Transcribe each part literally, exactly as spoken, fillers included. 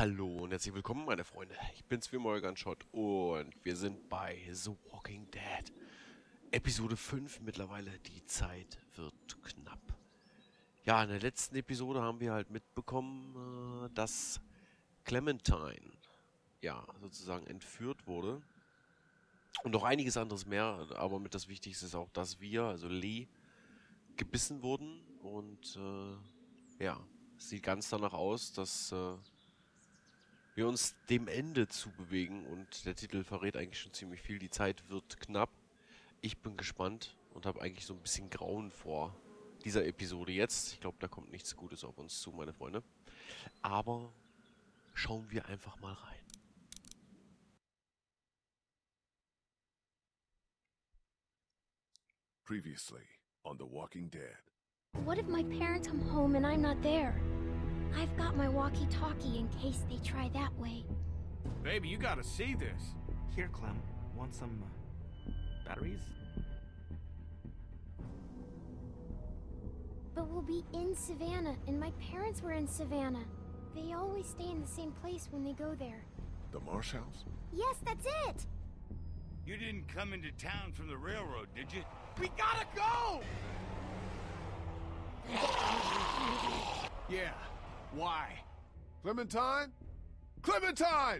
Hallo und herzlich willkommen, meine Freunde. Ich bin's wie Morgan Schott und wir sind bei The Walking Dead. Episode fünf mittlerweile. Die Zeit wird knapp. Ja, in der letzten Episode haben wir halt mitbekommen, äh, dass Clementine, ja, sozusagen entführt wurde. Und noch einiges anderes mehr, aber mit das Wichtigste ist auch, dass wir, also Lee, gebissen wurden. Und, äh, ja, es sieht ganz danach aus, dass, äh, wir uns dem Ende zubewegen und der Titel verrät eigentlich schon ziemlich viel. Die Zeit wird knapp. Ich bin gespannt und habe eigentlich so ein bisschen Grauen vor dieser Episode jetzt. Ich glaube, da kommt nichts Gutes auf uns zu, meine Freunde. Aber schauen wir einfach mal rein. Previously on The Walking Dead. What if my parents come home and I'm not there? I've got my walkie-talkie in case they try that way. Baby, you gotta see this. Here, Clem. Want some uh, batteries? But we'll be in Savannah, and my parents were in Savannah. They always stay in the same place when they go there. The Marsh House? Yes, that's it! You didn't come into town from the railroad, did you? We gotta go! Yeah, why? Clementine? Clementine!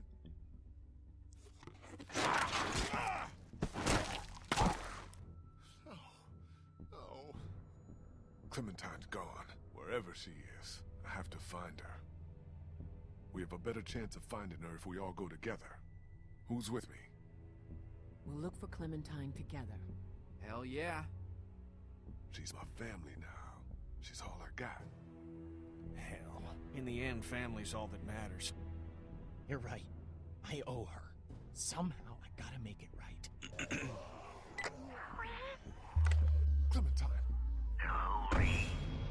Oh. Oh. Clementine's gone. Wherever she is, I have to find her. We have a better chance of finding her if we all go together. Who's with me? We'll look for Clementine together. Hell yeah. She's my family now. She's all I got. Hell, in the end, family's all that matters. You're right. I owe her. Somehow I gotta make it right. Clementine! Holy.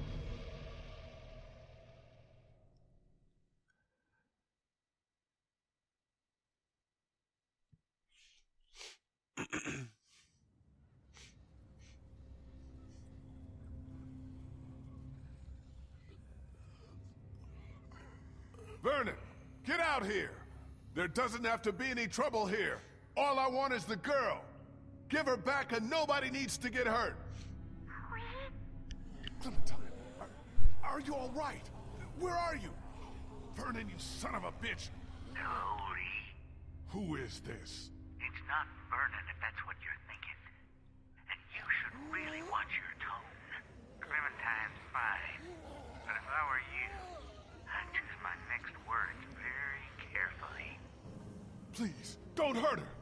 Vernon, get out here! There doesn't have to be any trouble here. All I want is the girl. Give her back and nobody needs to get hurt. Clementine, are, are you all right? Where are you? Vernon, you son of a bitch. Holy. Who is this? It's not Vernon, if that's what you're thinking. And you should really watch your tone. Clementine's fine. But if I were you, I'd choose my next words very carefully. Please, don't hurt her.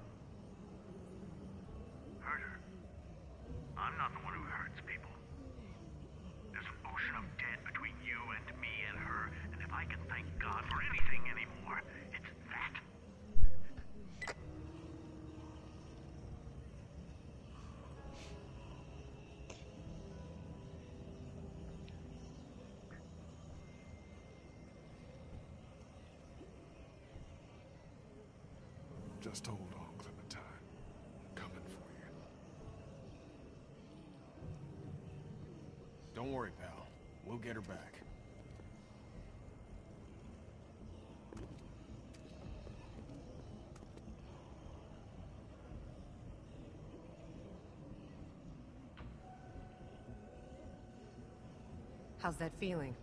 Hurt her? I'm not the one who hurts people. There's an ocean of dead between you and me and her, and if I can thank God for anything anymore, it's that. Just hold on, Clementine. I'm coming for you. Don't worry, pal. We'll get her back. How's that feeling?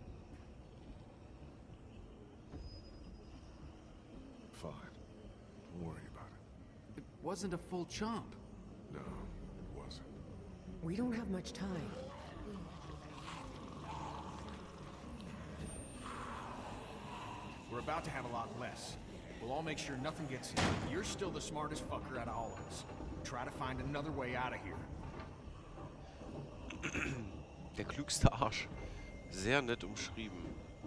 Fine. Don't worry about it. It wasn't a full chomp. No, it wasn't. We don't have much time. We're about to have a lot less. We'll all make sure nothing gets in. You're still the smartest fucker out of all of us. Try to find another way out of here. Der klügste Arsch. Sehr nett umschrieben.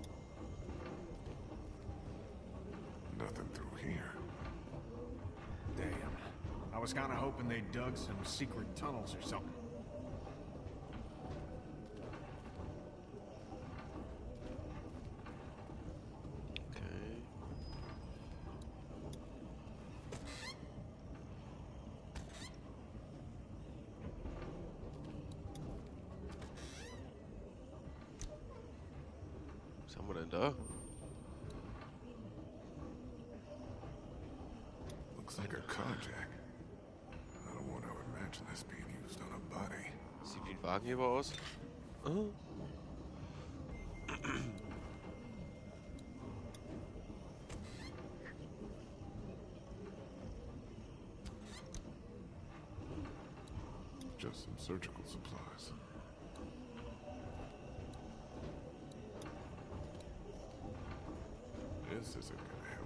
Nothing through here. Damn. I was kinda hoping they dug some secret tunnels or something. Okay. Was haben wir denn da? Looks like a carjack. I don't want to imagine this being used on a body. Sieht wie ein Wagenheber aus. Oh. Just some surgical supplies. This isn't gonna help.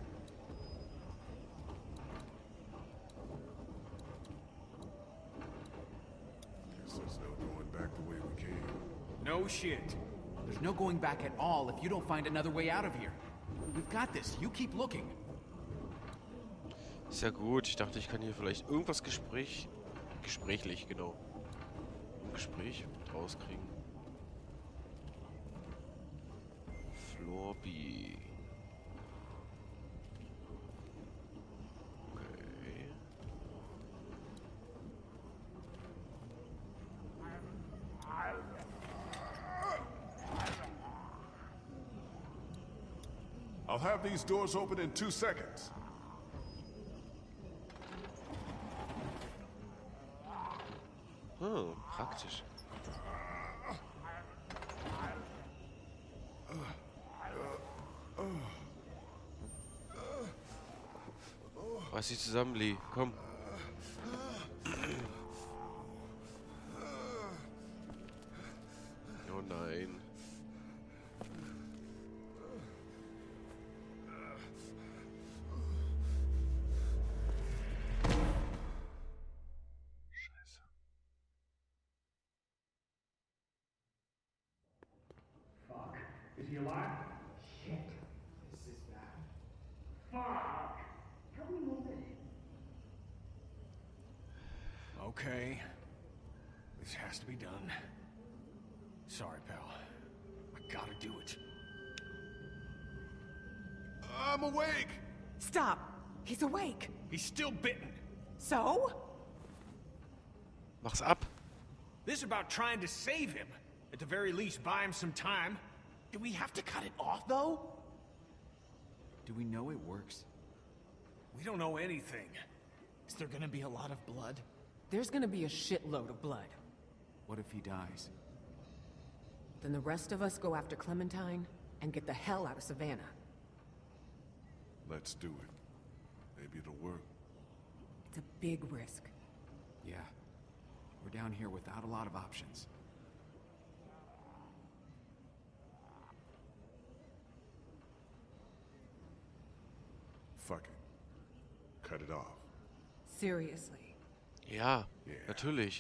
Guess there's no going back the way we came. No shit. There's no going back at all if you don't find another way out of here. We've got this. You keep looking. Ist ja gut. Ich dachte, ich kann hier vielleicht irgendwas Gespräch... Gesprächlich, genau. Ein Gespräch rauskriegen. Floor B. Okay. I'll have these doors open in two seconds. Hm, praktisch. Reiß dich zusammen, Lee. Komm. Oh nein. Scheiße. Fuck. Is he alive? Shit. This is bad. Fuck. Help me move it. Okay. This has to be done. Sorry, pal. I gotta do it. I'm awake! Stop! He's awake! He's still bitten. So? Mach's ab. This is about trying to save him. At the very least, buy him some time. Do we have to cut it off, though? Do we know it works? We don't know anything. Is there gonna be a lot of blood? There's gonna be a shitload of blood. What if he dies? Then the rest of us go after Clementine and get the hell out of Savannah. Let's do it. Maybe it'll work. It's a big risk. Yeah. We're down here without a lot of options. Fuck it. Cut it off. Seriously. Ja, Yeah. natürlich.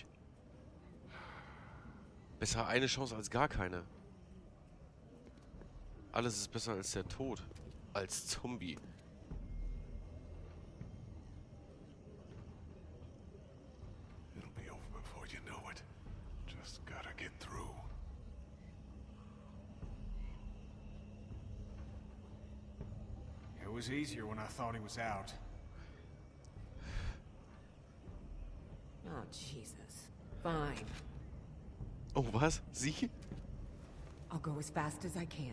Besser eine Chance als gar keine. Alles ist besser als der Tod. Als Zombie. It'll be over before you know it. Just gotta get through. It was easier when I thought he was out. Oh, Jesus. Fine. Oh, was? Sie? I'll go as fast as I can.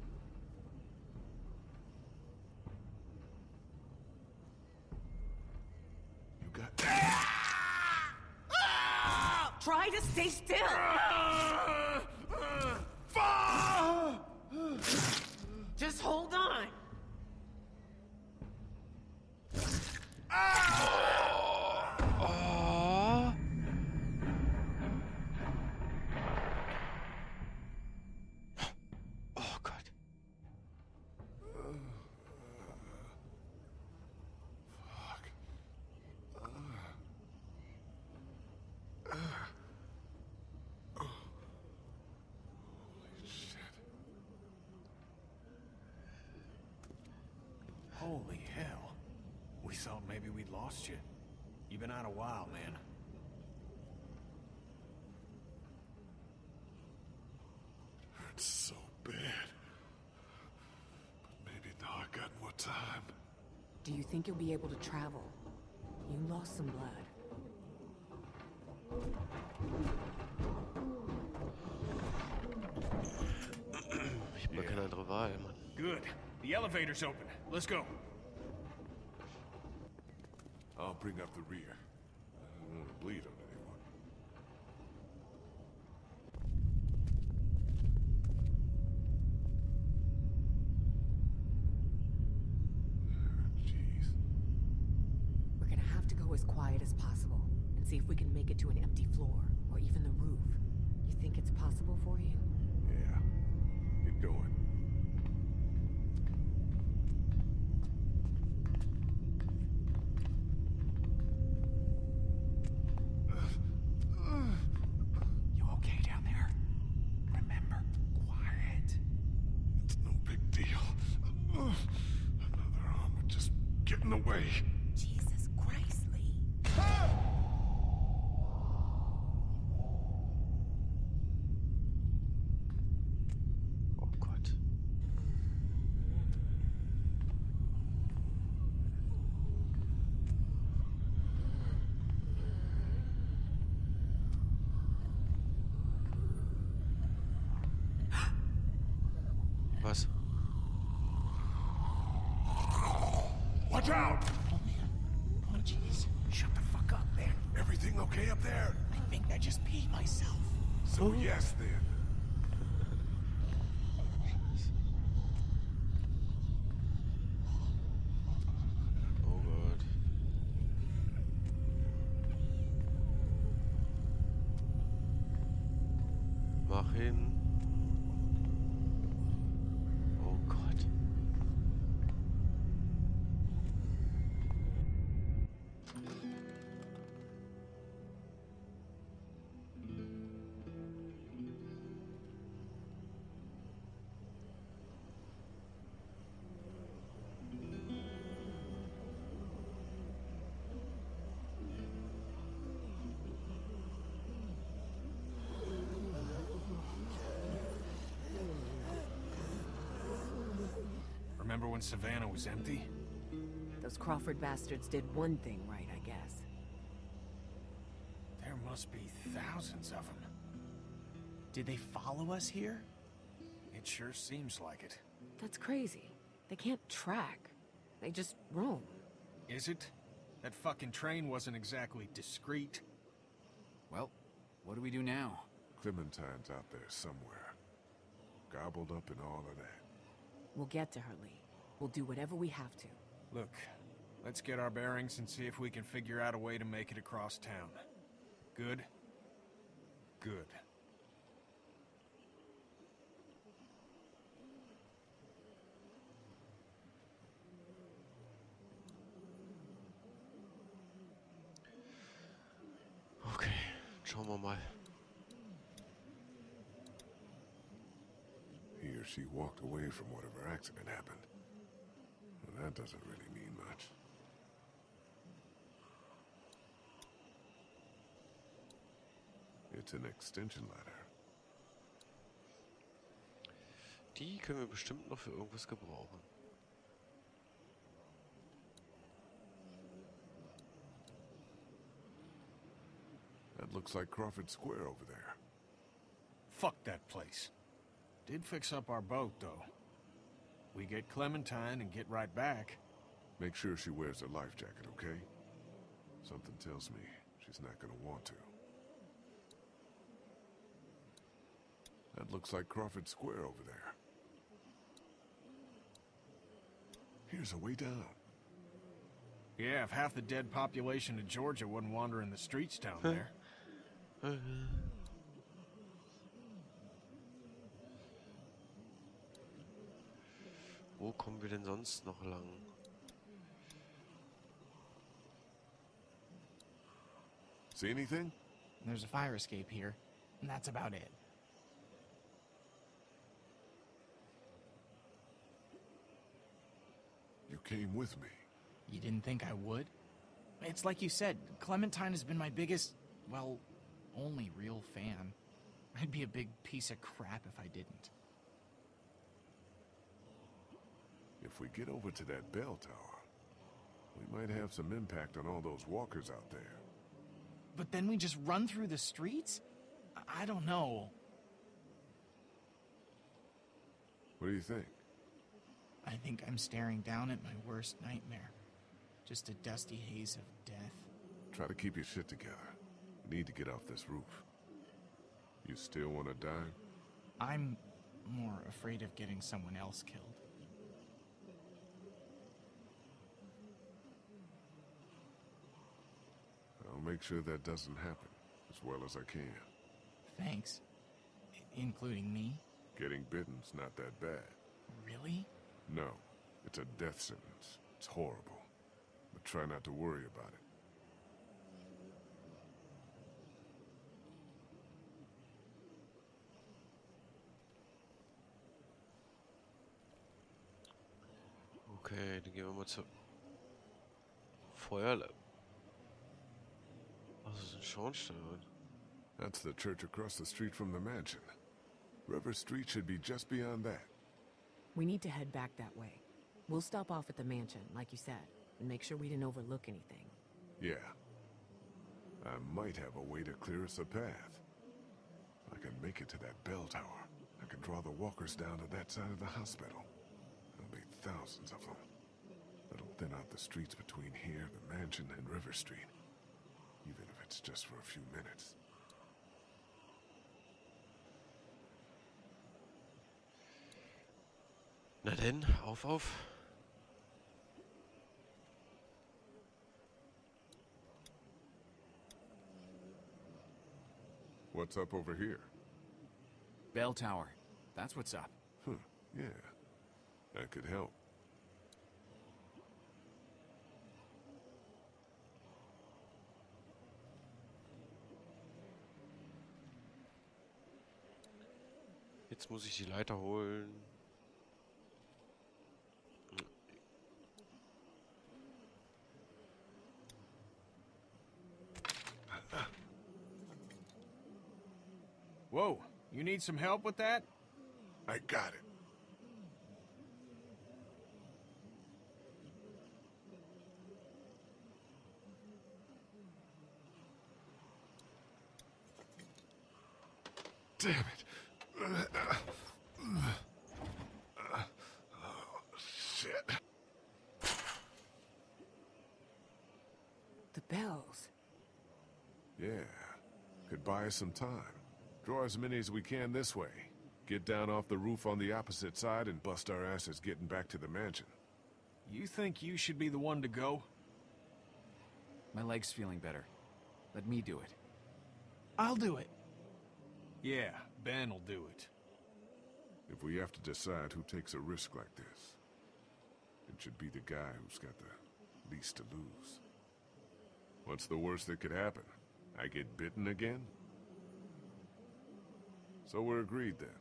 You got... Try to stay still! Just hold on! Oh. Oh Gott. Fuck. Holy shit. Holy hell. We thought maybe we'd lost you. You've been out a while, man. Hurts so bad. But maybe now I got more time. Do you think you'll be able to travel? You lost some blood. Ich hab gar keine andere Wahl, Mann. Good. The elevator's open. Let's go. I'll bring up the rear. I don't want to bleed on anyone. Jeez. We're gonna have to go as quiet as possible and see if we can make it to an empty floor or even the roof. You think it's possible for you? Yeah. Get going. You okay down there? Remember, quiet. It's no big deal. Another arm would just get in the way. Jesus Christ, Lee. Oh Gott. Was? Watch out! Oh, man. Oh, jeez. Shut the fuck up, man. Everything okay up there? I think I just peed myself. So yes then. Oh Gott. Mach hin. Oh Gott. Remember when Savannah was empty? Those Crawford bastards did one thing right, I guess. There must be thousands of them. Did they follow us here? It sure seems like it. That's crazy. They can't track. They just roam. Is it? That fucking train wasn't exactly discreet. Well, what do we do now? Clementine's out there somewhere. Gobbled up in all of that. We'll get to her, Lee. We'll do whatever we have to. Look, let's get our bearings and see if we can figure out a way to make it across town. Good? Good. Okay, schauen wir mal. He or she walked away from whatever accident happened. Well, that doesn't really mean much. It's an extension ladder. Die können wir bestimmt noch für irgendwas gebrauchen. That looks like Crawford Square over there. Fuck that place. Did fix up our boat, though. We get Clementine and get right back. Make sure she wears a life jacket, okay? Something tells me she's not gonna want to. That looks like Crawford Square over there. Here's a way down. Yeah, if half the dead population of Georgia wasn't wandering the streets down there. Wo kommen wir denn sonst noch lang? See anything? There's a fire escape here, and that's about it. You came with me. You didn't think I would? It's like you said, Clementine has been my biggest, well, only real fan. I'd be a big piece of crap if I didn't. If we get over to that bell tower, we might have some impact on all those walkers out there. But then we just run through the streets? I, I don't know. What do you think? I think I'm staring down at my worst nightmare. Just a dusty haze of death. Try to keep your shit together. We need to get off this roof. You still want to die? I'm more afraid of getting someone else killed. I'll make sure that doesn't happen as well as I can. Thanks. I- including me? Getting bitten's not that bad. Really? No, it's a death sentence. It's horrible. But try not to worry about it. Okay, dann gehen wir mal zur Feuerle. Was ist ein Schornstein? That's the church across the street from the mansion. River Street should be just beyond that. We need to head back that way. We'll stop off at the mansion, like you said, and make sure we didn't overlook anything. Yeah. I might have a way to clear us a path. I can make it to that bell tower. I can draw the walkers down to that side of the hospital. There'll be thousands of them. That'll thin out the streets between here, the mansion, and River Street. Even if it's just for a few minutes. Na denn, auf, auf. What's up over here? Bell tower. That's what's up. Huh, yeah. That could help. Jetzt muss ich die Leiter holen. Whoa, you need some help with that? I got it. Damn it. Oh, shit. The bells. Yeah. Could buy us some time. Draw as many as we can this way. Get down off the roof on the opposite side and bust our asses getting back to the mansion. You think you should be the one to go? My leg's feeling better. Let me do it. I'll do it. Yeah, Ben will do it. If we have to decide who takes a risk like this, it should be the guy who's got the least to lose. What's the worst that could happen? I get bitten again? So we're agreed then.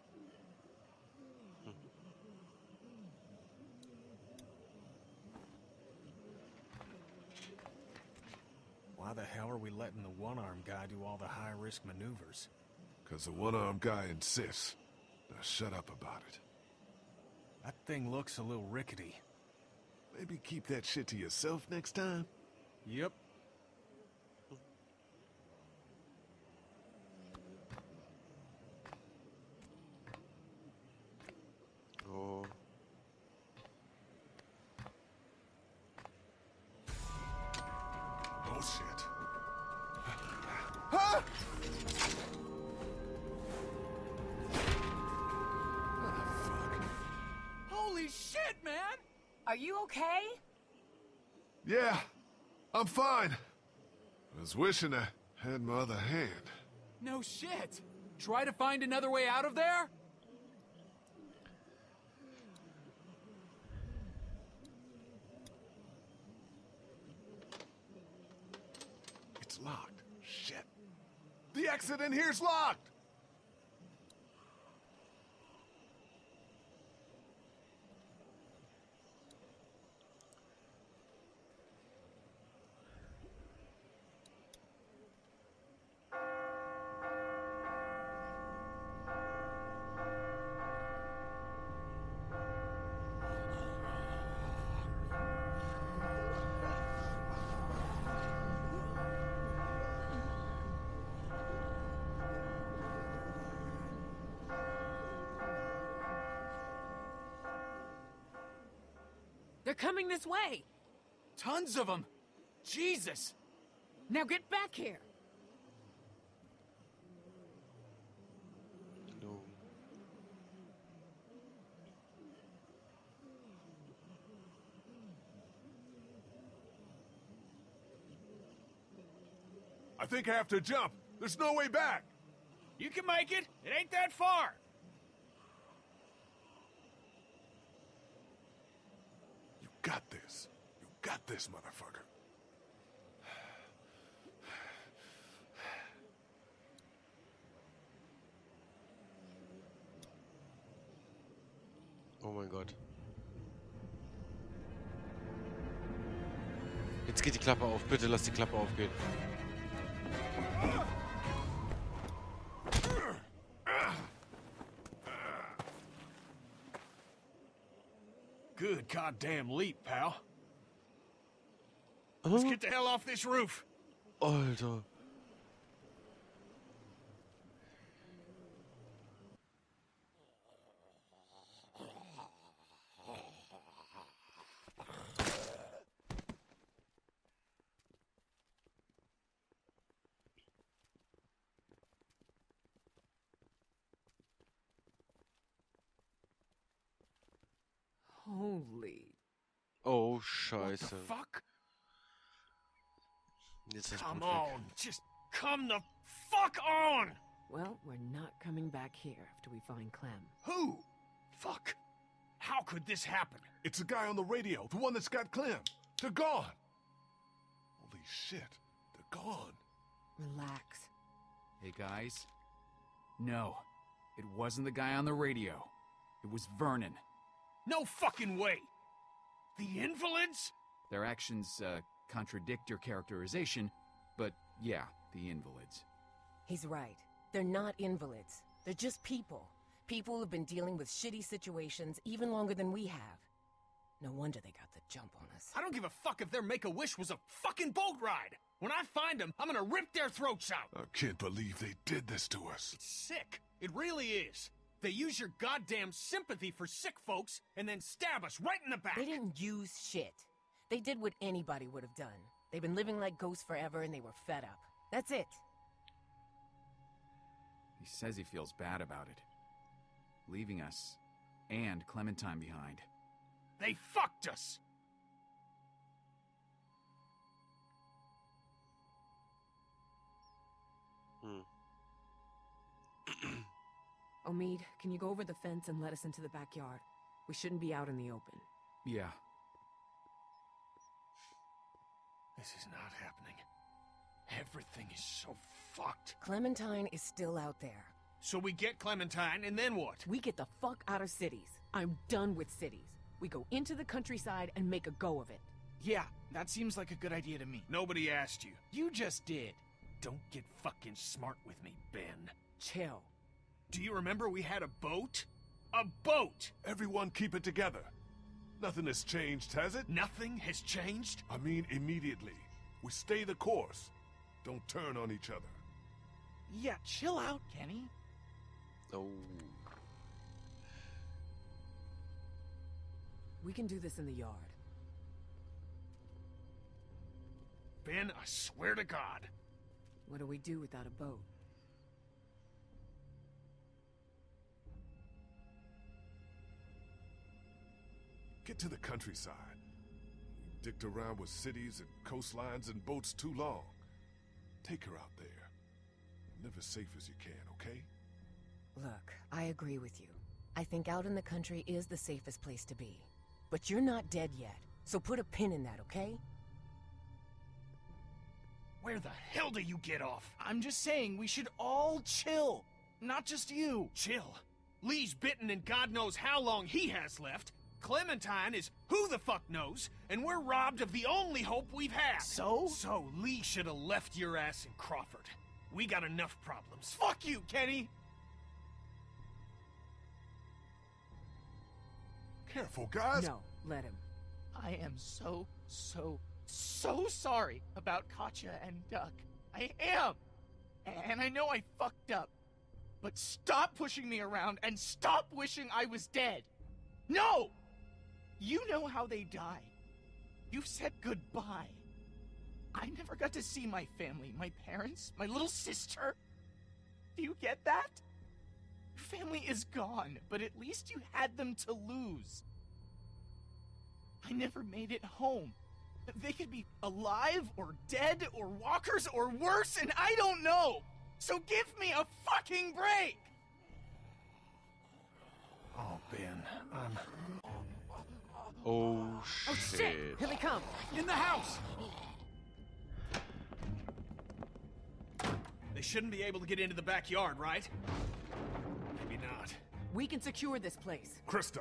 Why the hell are we letting the one-armed guy do all the high-risk maneuvers? Because the one-armed guy insists. Now shut up about it. That thing looks a little rickety. Maybe keep that shit to yourself next time? Yep. Oh. Oh shit. Huh? Holy shit, man! Are you okay? Yeah, I'm fine. I was wishing I had my other hand. No shit! Try to find another way out of there? It's locked. Shit. The exit in here's locked! They're coming this way! Tons of them! Jesus! Now get back here! No. I think I have to jump. There's no way back. You can make it. It ain't that far. You got this. You got this, motherfucker. Oh mein Gott. Jetzt geht die Klappe auf. Bitte lass die Klappe aufgehen. Good goddamn leap, pal. Let's get the hell off this roof. Alter. Holy. Oh, What Scheiße. the fuck? Jetzt ist Come Blut weg. on. Just come the fuck on. Well, we're not coming back here after we find Clem. Who? Fuck. How could this happen? It's the guy on the radio, the one that's got Clem. They're gone. Holy shit, they're gone. Relax. Hey, guys. No, it wasn't the guy on the radio. It was Vernon. No fucking way. The invalids? Their actions, uh, contradict your characterization, but yeah, the invalids. He's right. They're not invalids. They're just people. People who've been dealing with shitty situations even longer than we have. No wonder they got the jump on us. I don't give a fuck if their Make-A-Wish was a fucking boat ride. When I find them, I'm gonna rip their throats out. I can't believe they did this to us. It's sick. It really is. They use your goddamn sympathy for sick folks and then stab us right in the back. They didn't use shit. They did what anybody would have done. They've been living like ghosts forever and they were fed up. That's it. He says he feels bad about it. Leaving us and Clementine behind. They fucked us. Hmm. Omid, can you go over the fence and let us into the backyard? We shouldn't be out in the open. Yeah. This is not happening. Everything is so fucked. Clementine is still out there. So we get Clementine, and then what? We get the fuck out of cities. I'm done with cities. We go into the countryside and make a go of it. Yeah, that seems like a good idea to me. Nobody asked you. You just did. Don't get fucking smart with me, Ben. Chill. Do you remember we had a boat? A boat! Everyone keep it together. Nothing has changed, has it? Nothing has changed? I mean immediately. We stay the course. Don't turn on each other. Yeah, chill out, Kenny. Oh. We can do this in the yard. Ben, I swear to God. What do we do without a boat? Get to the countryside. We dicked around with cities and coastlines and boats too long. Take her out there. Live as safe as you can, okay? Look, I agree with you. I think out in the country is the safest place to be. But you're not dead yet, so put a pin in that, okay? Where the hell do you get off? I'm just saying we should all chill. Not just you. Chill. Lee's bitten and God knows how long he has left. Clementine is who the fuck knows, and we're robbed of the only hope we've had. So? So Lee should have left your ass in Crawford. We got enough problems. Fuck you, Kenny! Careful, guys. No, let him. I am so, so, so sorry about Katjaa and Duck. I am! And I know I fucked up. But stop pushing me around and stop wishing I was dead! No! You know how they died. You've said goodbye. I never got to see my family, my parents, my little sister. Do you get that? Your family is gone, but at least you had them to lose. I never made it home. They could be alive, or dead, or walkers, or worse, and I don't know! So give me a fucking break! Oh, Ben, I'm... Oh, Oh shit. shit! Here they come! In the house! They shouldn't be able to get into the backyard, right? Maybe not. We can secure this place. Krista!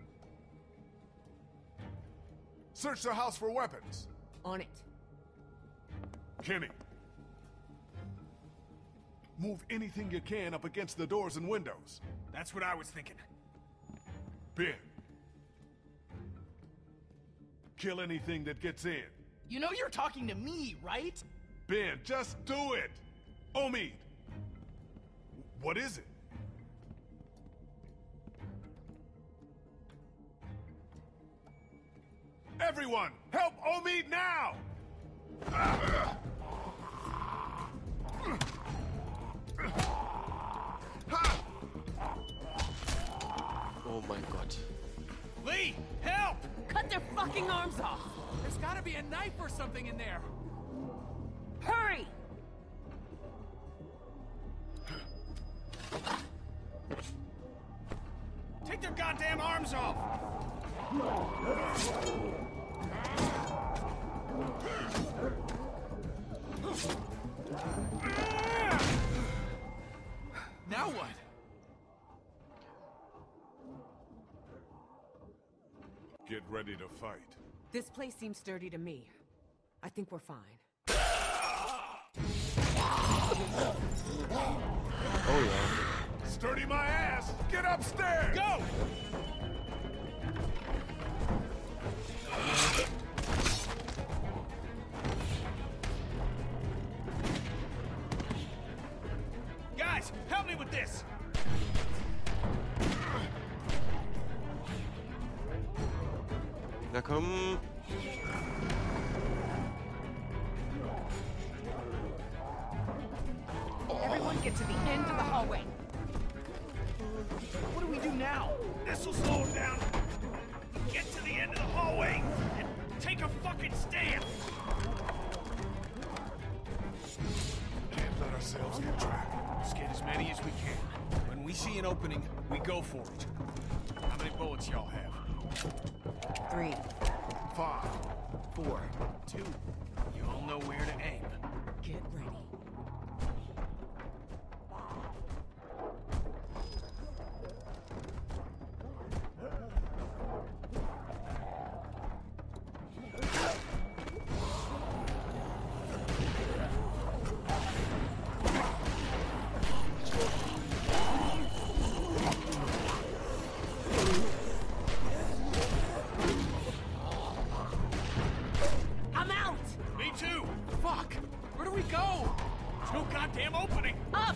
Search the house for weapons! On it. Kenny! Move anything you can up against the doors and windows. That's what I was thinking. Ben! Kill anything that gets in. You know you're talking to me, right? Ben, just do it! Omid! What is it? Everyone, help Omid now! Oh mein Gott. Lee, help! Cut their fucking arms off! There's gotta be a knife or something in there. Hurry! Take their goddamn arms off! Now what? Get ready to fight. This place seems sturdy to me. I think we're fine. Oh ja. Sturdy my ass! Get upstairs! Go! Guys, help me with this! Na komm. Everyone get to the end of the hallway. What do we do now? This'll slow him down. Get to the end of the hallway and take a fucking stand. Can't let ourselves get trapped. Let's get as many as we can. When we see an opening, we go for it. How many bullets y'all have? Three. Five. Four. Two. You all know where to aim. Get ready. I'm out! Me too! Fuck! Where do we go? There's no goddamn opening! Up!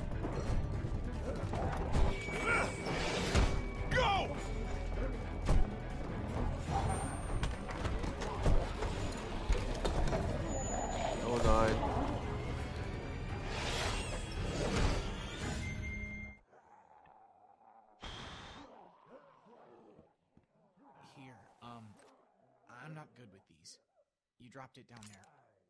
Go! Oh nein. Here, um, I'm not good with these. You dropped it down there.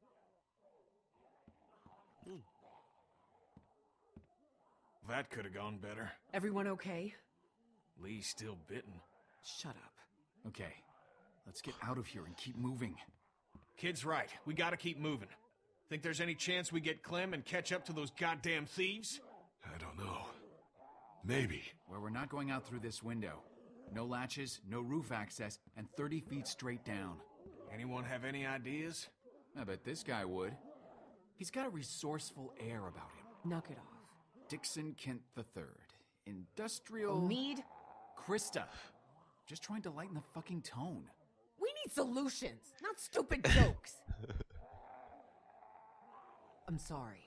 That could have gone better. Everyone okay? Lee's still bitten. Shut up. Okay, let's get out of here and keep moving. Kid's right. We gotta keep moving. Think there's any chance we get Clem and catch up to those goddamn thieves? I don't know. Maybe. Where we're not going out through this window. No latches, no roof access, and thirty feet straight down. Anyone have any ideas? I bet this guy would. He's got a resourceful air about him. Knock it off. Dixon Kent the Third. Industrial... Need? Krista. Just trying to lighten the fucking tone. We need solutions, not stupid jokes. I'm sorry.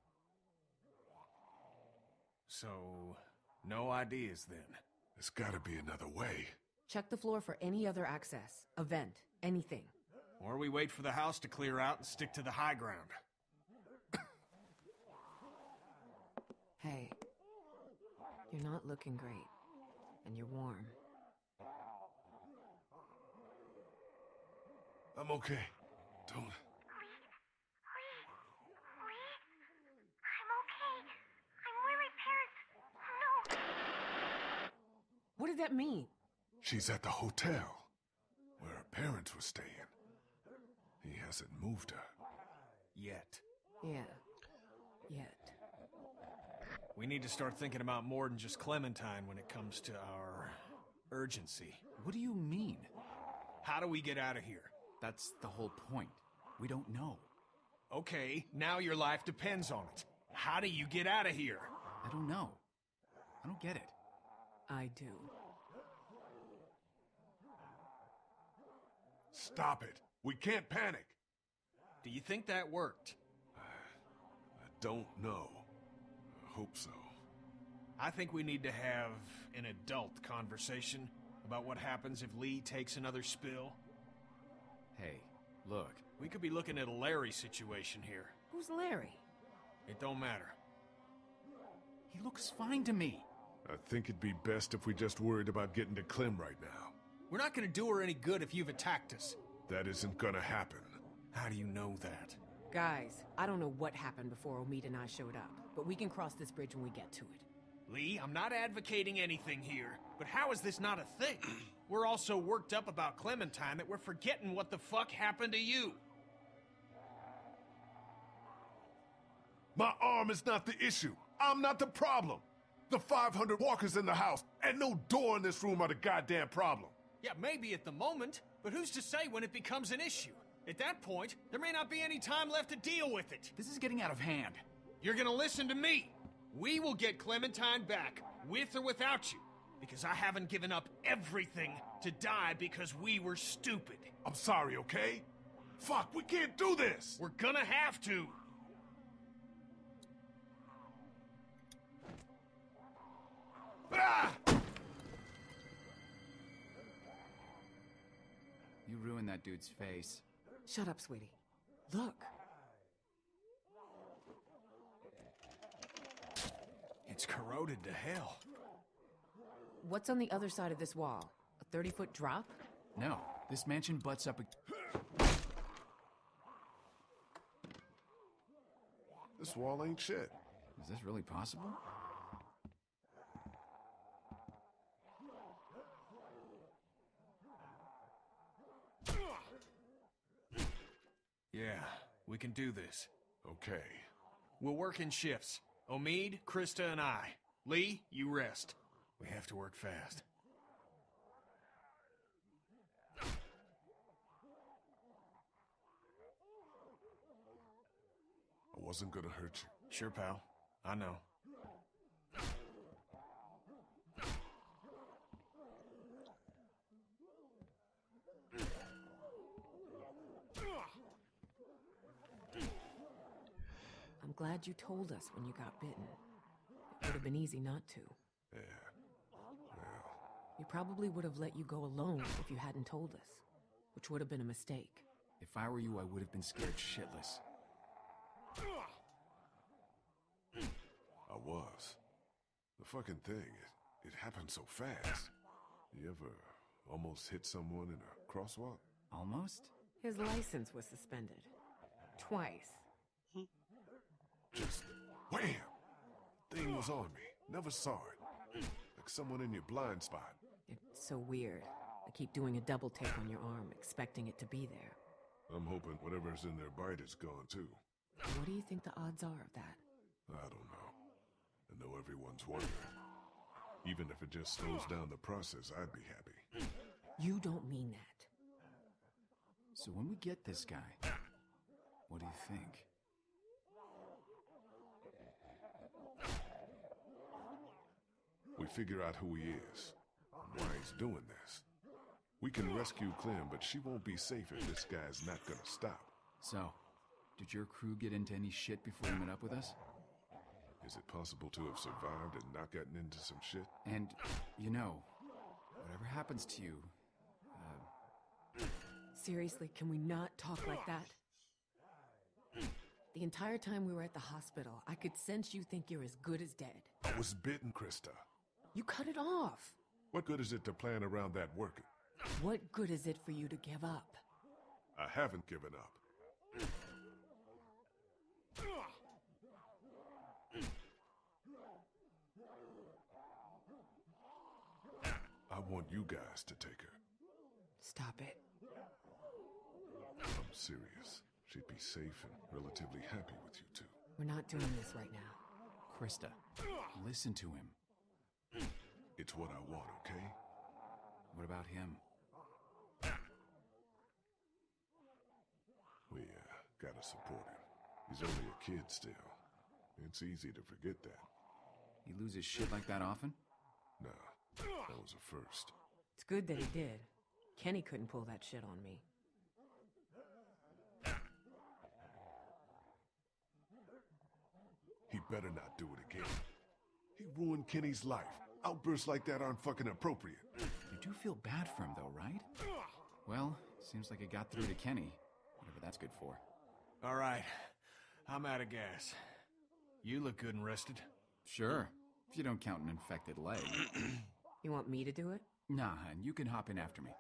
So, no ideas then. There's gotta be another way. Check the floor for any other access. A vent. Anything. Or we wait for the house to clear out and stick to the high ground. Hey, you're not looking great. And you're warm. I'm okay. Don't... Lee, Lee, Lee, I'm okay. I'm where my parents... No! What did that mean? She's at the hotel, where her parents were staying. He hasn't moved her. Yet. Yeah. Yet. We need to start thinking about more than just Clementine when it comes to our urgency. What do you mean? How do we get out of here? That's the whole point. We don't know. Okay, now your life depends on it. How do you get out of here? I don't know. I don't get it. I do. Stop it. We can't panic. Do you think that worked? I don't know. I hope so. I think we need to have an adult conversation about what happens if Lee takes another spill. Hey, look. We could be looking at a Larry situation here. Who's Larry? It don't matter. He looks fine to me. I think it'd be best if we just worried about getting to Clem right now. We're not gonna do her any good if you've attacked us. That isn't gonna happen. How do you know that? Guys, I don't know what happened before Omid and I showed up, but we can cross this bridge when we get to it. Lee, I'm not advocating anything here, but how is this not a thing? We're all so worked up about Clementine that we're forgetting what the fuck happened to you. My arm is not the issue. I'm not the problem. The five hundred walkers in the house and no door in this room are the goddamn problem. Yeah, maybe at the moment, but who's to say when it becomes an issue? At that point, there may not be any time left to deal with it. This is getting out of hand. You're gonna listen to me. We will get Clementine back, with or without you, because I haven't given up everything to die because we were stupid. I'm sorry, okay? Fuck, we can't do this! We're gonna have to. Ah! You ruined that dude's face. Shut up, sweetie. Look. It's corroded to hell. What's on the other side of this wall? A thirty-foot drop? No, this mansion butts up a... This wall ain't shit. Is this really possible? Yeah, we can do this. Okay. We'll work in shifts. Omid, Krista, and I. Lee, you rest. We have to work fast. I wasn't gonna hurt you. Sure, pal. I know. I'm glad you told us when you got bitten. It would have been easy not to. Yeah. Well, We probably would have let you go alone if you hadn't told us, which would have been a mistake. If I were you, I would have been scared shitless. I was. The fucking thing, it, it happened so fast. You ever almost hit someone in a crosswalk? Almost? His license was suspended. Twice. Just wham! Thing was on me. Never saw it. Like someone in your blind spot. It's so weird. I keep doing a double take on your arm, expecting it to be there. I'm hoping whatever's in their bite is gone too. What do you think the odds are of that? I don't know. I know everyone's wondering. Even if it just slows down the process, I'd be happy. You don't mean that. So when we get this guy, what do you think? We figure out who he is, and why he's doing this. We can rescue Clem, but she won't be safe if this guy's not gonna stop. So, did your crew get into any shit before you met up with us? Is it possible to have survived and not gotten into some shit? And, you know, whatever happens to you, uh... Seriously, can we not talk like that? The entire time we were at the hospital, I could sense you think you're as good as dead. I was bitten, Krista. You cut it off. What good is it to plan around that working? What good is it for you to give up? I haven't given up. I want you guys to take her. Stop it. I'm serious. She'd be safe and relatively happy with you two. We're not doing this right now. Krista, listen to him. It's what I want, okay? What about him? We, uh, gotta support him. He's only a kid still. It's easy to forget that. He loses shit like that often? Nah, that was a first. It's good that he did. Kenny couldn't pull that shit on me. He better not do it again. He ruined Kenny's life. Outbursts like that aren't fucking appropriate. You do feel bad for him though, right? Well, seems like it got through to Kenny. Whatever that's good for. All right. I'm out of gas. You look good and rested. Sure. If you don't count an infected leg. You want me to do it? Nah, and you can hop in after me.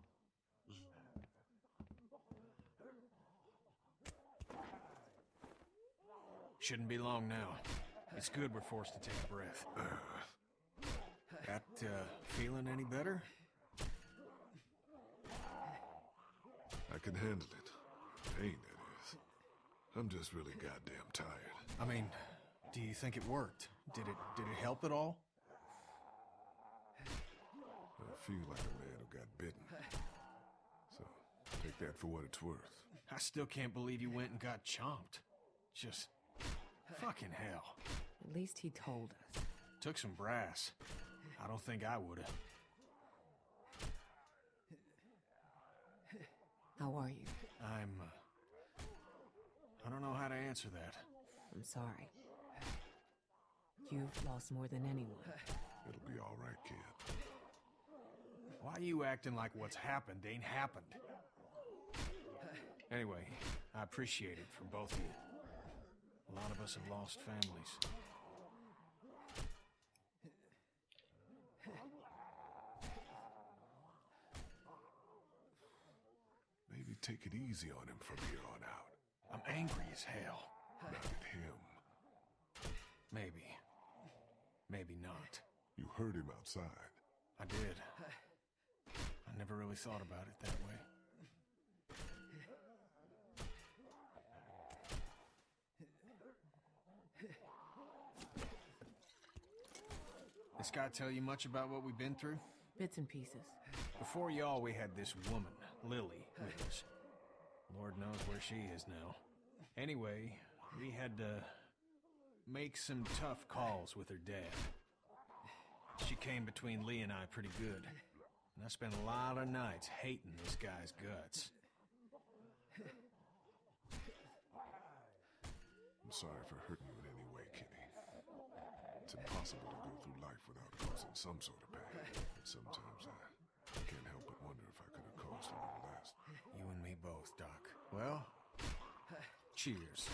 Shouldn't be long now. It's good we're forced to take a breath. That, uh, feeling any better? I can handle it. Pain, that is. I'm just really goddamn tired. I mean, do you think it worked? Did it, did it help at all? I feel like a man who got bitten. So, take that for what it's worth. I still can't believe you went and got chomped. Just fucking hell. At least he told us. Took some brass. I don't think I would've. How are you? I'm, uh, I don't know how to answer that. I'm sorry. You've lost more than anyone. It'll be all right, kid. Why are you acting like what's happened ain't happened? Anyway, I appreciate it from both of you. A lot of us have lost families. Maybe take it easy on him from here on out. I'm angry as hell. Not at him. Maybe. Maybe not. You heard him outside. I did. I never really thought about it that way. This guy tell you much about what we've been through? Bits and pieces. Before y'all, we had this woman, Lily, with us. Lord knows where she is now. Anyway, we had to make some tough calls with her dad. She came between Lee and I pretty good. And I spent a lot of nights hating this guy's guts. I'm sorry for hurting you in any way, Kenny. It's impossible to go through life without causing some sort of pain. But sometimes I can't help but wonder if I could have caused a little less. You and me both, Doc. Well, cheers.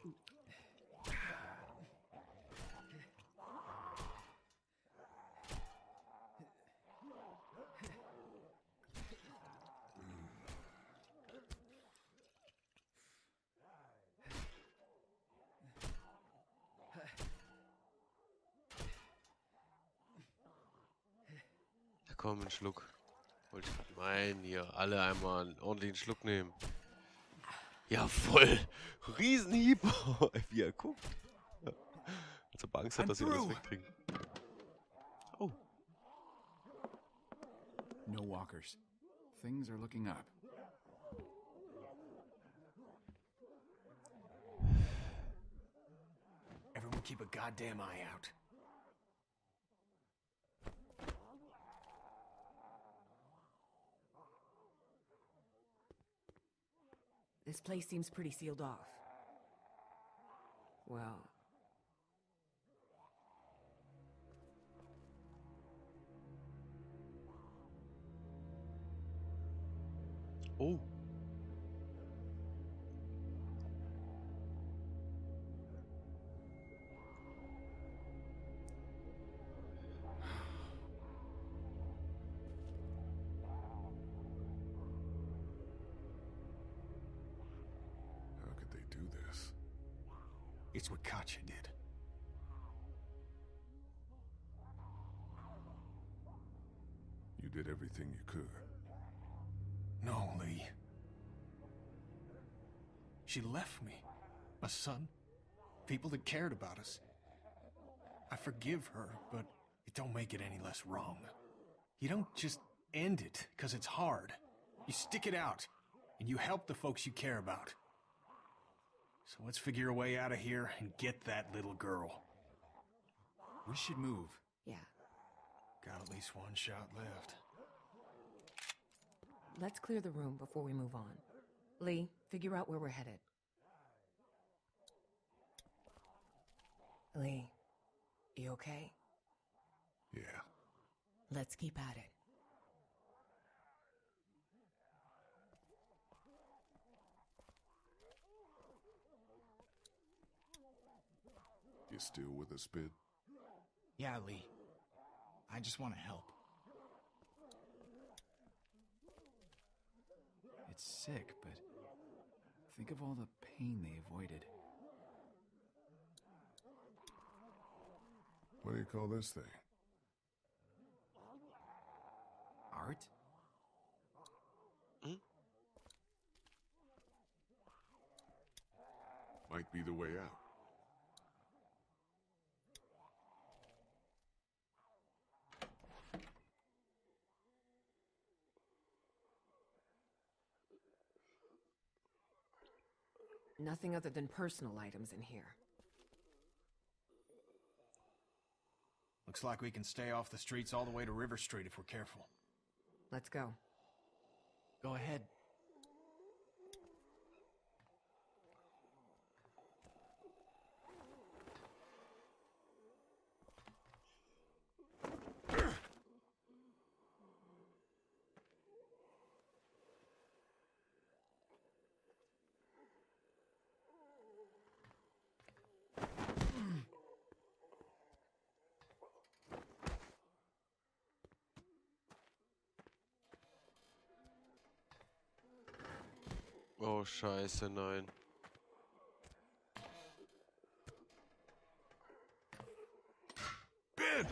Komm, einen Schluck. Wollte ich gerade meinen, hier alle einmal einen ordentlichen Schluck nehmen. Ja, voll. Riesenhieb. Wie er guckt. Als ob er Angst hat, dass sie alles wegtrinken. Oh. No walkers. Things are looking up. Everyone keep a goddamn eye out. This place seems pretty sealed off. Well... Oh. It's what Katjaa did. You did everything you could. No, Lee. She left me. A son. People that cared about us. I forgive her, but it don't make it any less wrong. You don't just end it, because it's hard. You stick it out, and you help the folks you care about. So let's figure a way out of here and get that little girl. We should move. Yeah. Got at least one shot left. Let's clear the room before we move on. Lee, figure out where we're headed. Lee, you okay? Yeah. Let's keep at it. You still with us, Spid? Yeah, Lee. I just want to help. It's sick, but think of all the pain they avoided. What do you call this thing? Art? Hmm? Might be the way out. Nothing other than personal items in here. Looks like we can stay off the streets all the way to River Street if we're careful. Let's go. Go ahead. Oh, scheiße, nein. Ben!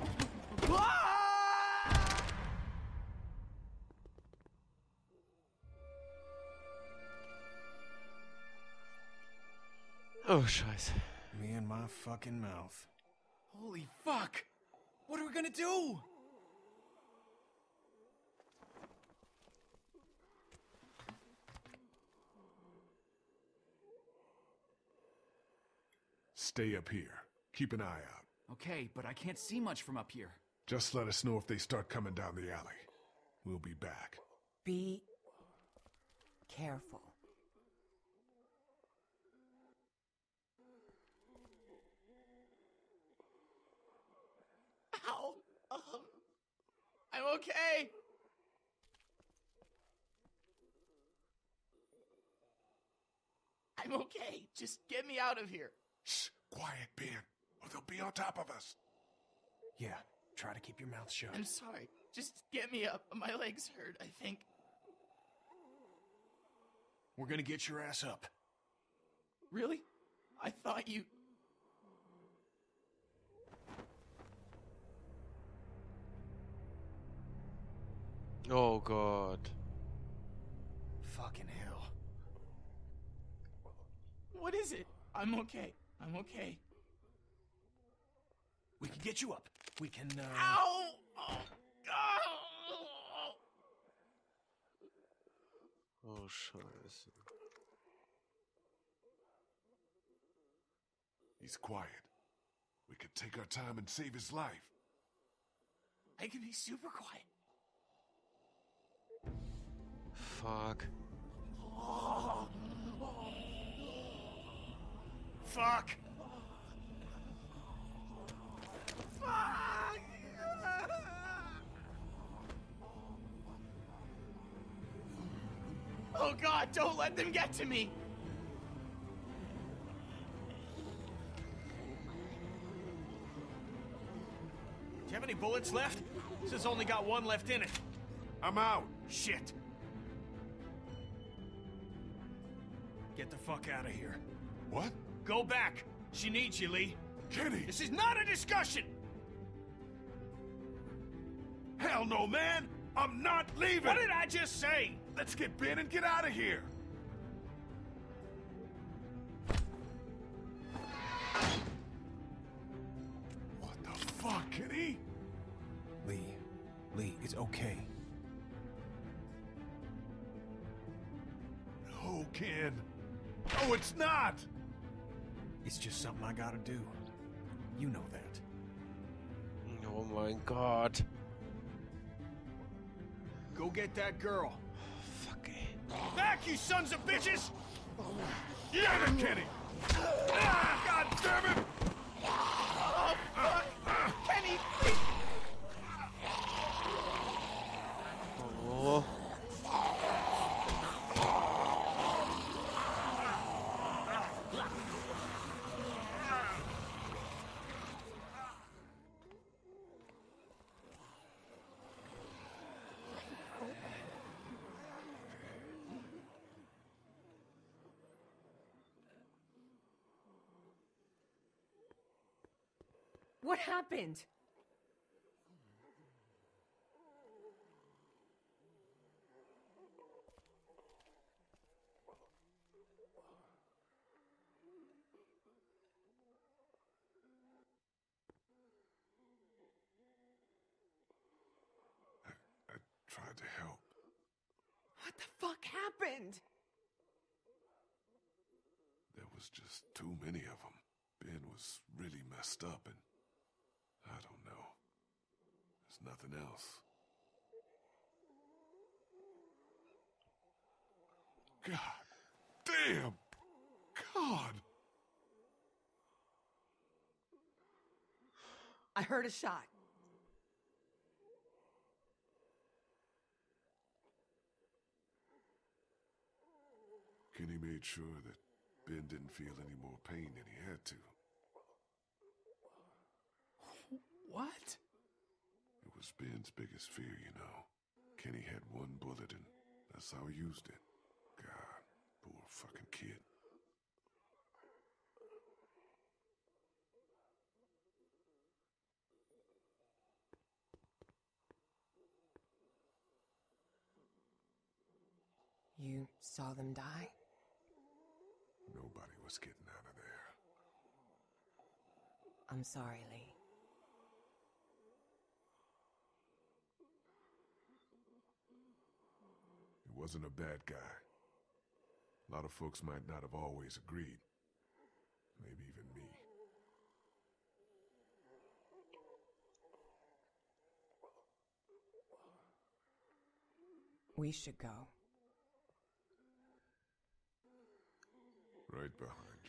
Oh, scheiße. Me and my fucking mouth. Holy fuck! What are we gonna do? Stay up here. Keep an eye out. Okay, but I can't see much from up here. Just let us know if they start coming down the alley. We'll be back. Be careful. Ow! Um, I'm okay! I'm okay. Just get me out of here. Shh! Quiet, Ben, or they'll be on top of us. Yeah, try to keep your mouth shut. I'm sorry. Just get me up. My legs hurt, I think. We're gonna get your ass up. Really? I thought you... Oh God. Fucking hell. What is it? I'm okay. I'm okay. We can get you up. We can, uh... Ow! Oh, oh. Oh, scheiße. He's quiet. We could take our time and save his life. I can be super quiet. Fuck. Oh. Fuck! Fuck! Oh God, don't let them get to me! Do you have any bullets left? This has only got one left in it. I'm out. Shit. Get the fuck out of here. What? Go back. She needs you, Lee. Kenny! This is not a discussion! Hell no, man! I'm not leaving! What did I just say? Let's get Ben and get out of here! What the fuck, Kenny? Lee. Lee, it's okay. No, Ken. No, it's not! It's just something I gotta do. You know that. Oh mein Gott. Go get that girl. Fuck it. Back, you sons of bitches! Yeah, Kenny! Ah, God damn it! Oh, fuck! Kenny, please! Oh. What happened? I tried to help. What the fuck happened? There was just too many of them. Ben was really messed up and I don't know. There's nothing else. God damn! God! I heard a shot. Kenny made sure that Ben didn't feel any more pain than he had to. What? It was Ben's biggest fear, you know. Kenny had one bullet and that's how he used it. God, poor fucking kid. You saw them die? Nobody was getting out of there. I'm sorry, Lee. He wasn't a bad guy. A lot of folks might not have always agreed. Maybe even me. We should go. Right behind you.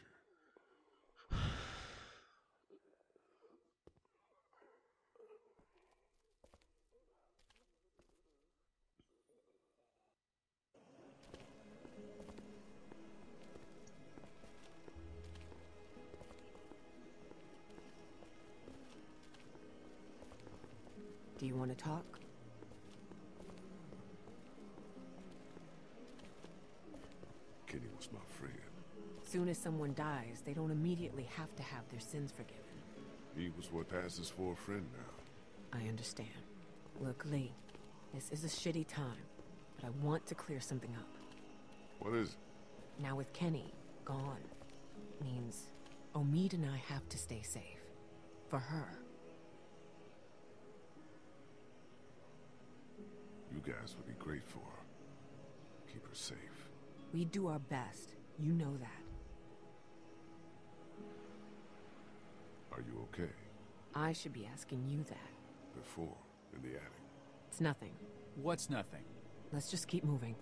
Do you want to talk? Kenny was my friend. Soon as someone dies, they don't immediately have to have their sins forgiven. He was what passes for a friend now. I understand. Look, Lee, this is a shitty time, but I want to clear something up. What is it? Now with Kenny gone, means Omid and I have to stay safe. For her. You guys would be great for her. Keep her safe. We do our best. You know that. Are you okay? I should be asking you that. Before, in the attic. It's nothing. What's nothing? Let's just keep moving.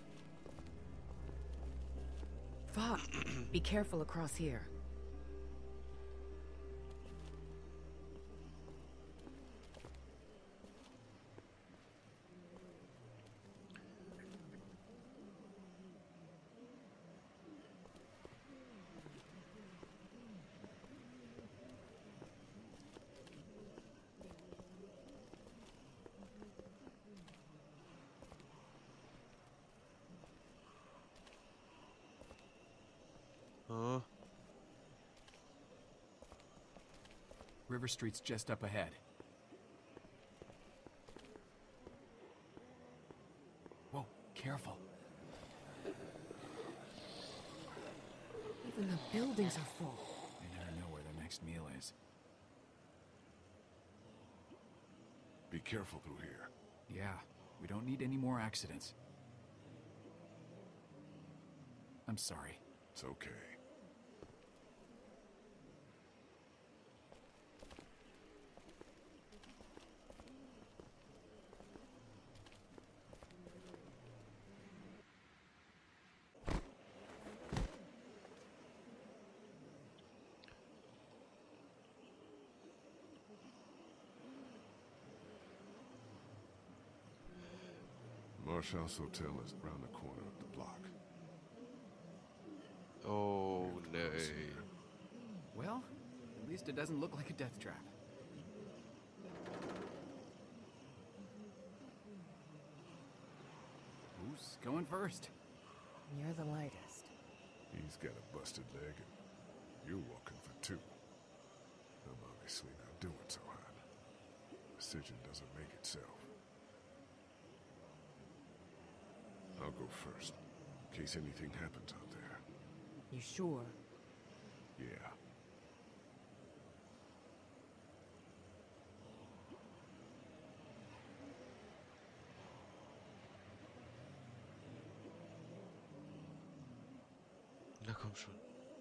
Fuck. Be careful across here. Huh? River Street's just up ahead. Whoa, careful. Even the buildings are full. They never know where their next meal is. Be careful through here. Yeah, we don't need any more accidents. I'm sorry. It's okay. Marshall's Hotel is around the corner of the block. Oh, no. Well, at least it doesn't look like a death trap. Who's going first? You're the lightest. He's got a busted leg, and you're walking for two. I'm obviously not doing so hot. Decision doesn't make itself. I'll go first, in case anything happens out there. You sure? Yeah. Na komm schon.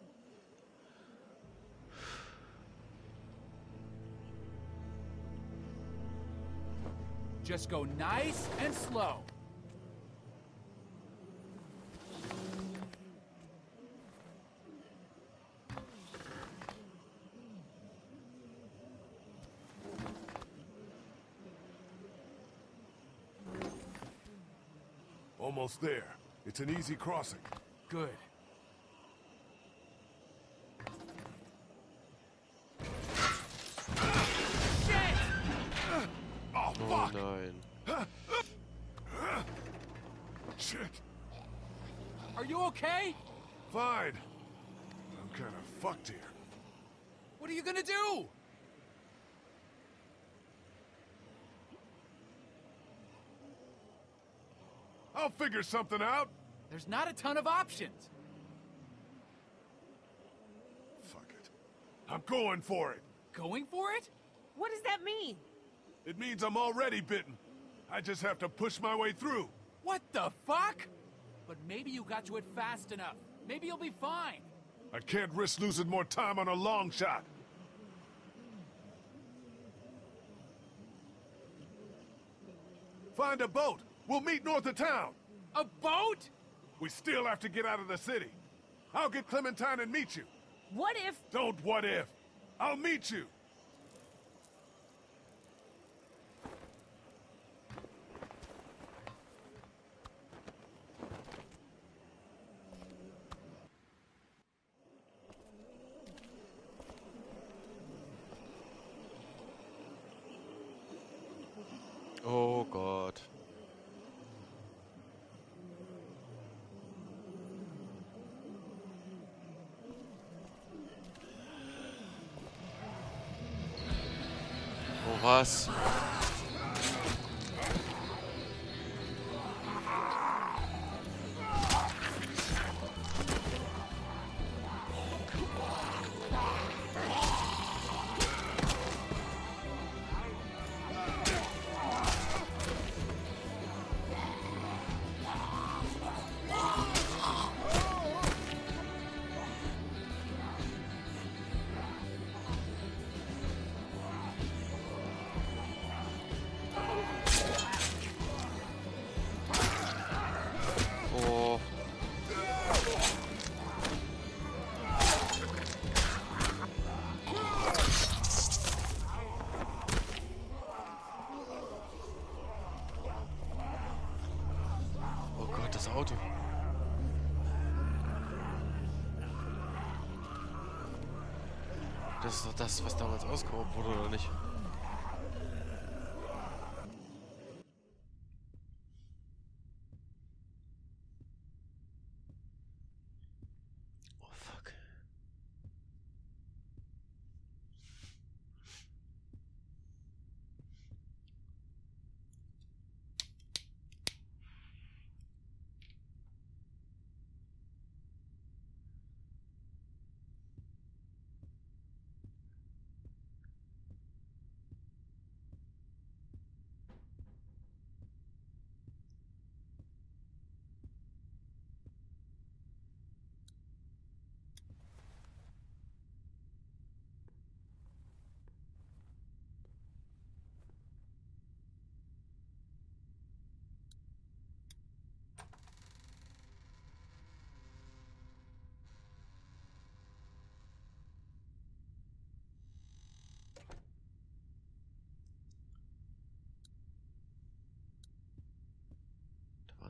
Just go nice and slow. Almost there. It's an easy crossing. Good. Oh, Oh fuck! nein. Shit. Are you okay? Fine. I'm kind of fucked here. What are you gonna do? I'll figure something out. There's not a ton of options. Fuck it. I'm going for it. Going for it? What does that mean? It means I'm already bitten. I just have to push my way through. What the fuck? But maybe you got to it fast enough. Maybe you'll be fine. I can't risk losing more time on a long shot. Find a boat. We'll meet north of town. A boat? We still have to get out of the city. I'll get Clementine and meet you. What if... Don't what if. I'll meet you. Oh Gott. Oh was? Oh. Oh Gott, das Auto. Das ist doch das, was damals ausgeraubt wurde, oder nicht? Oh fuck.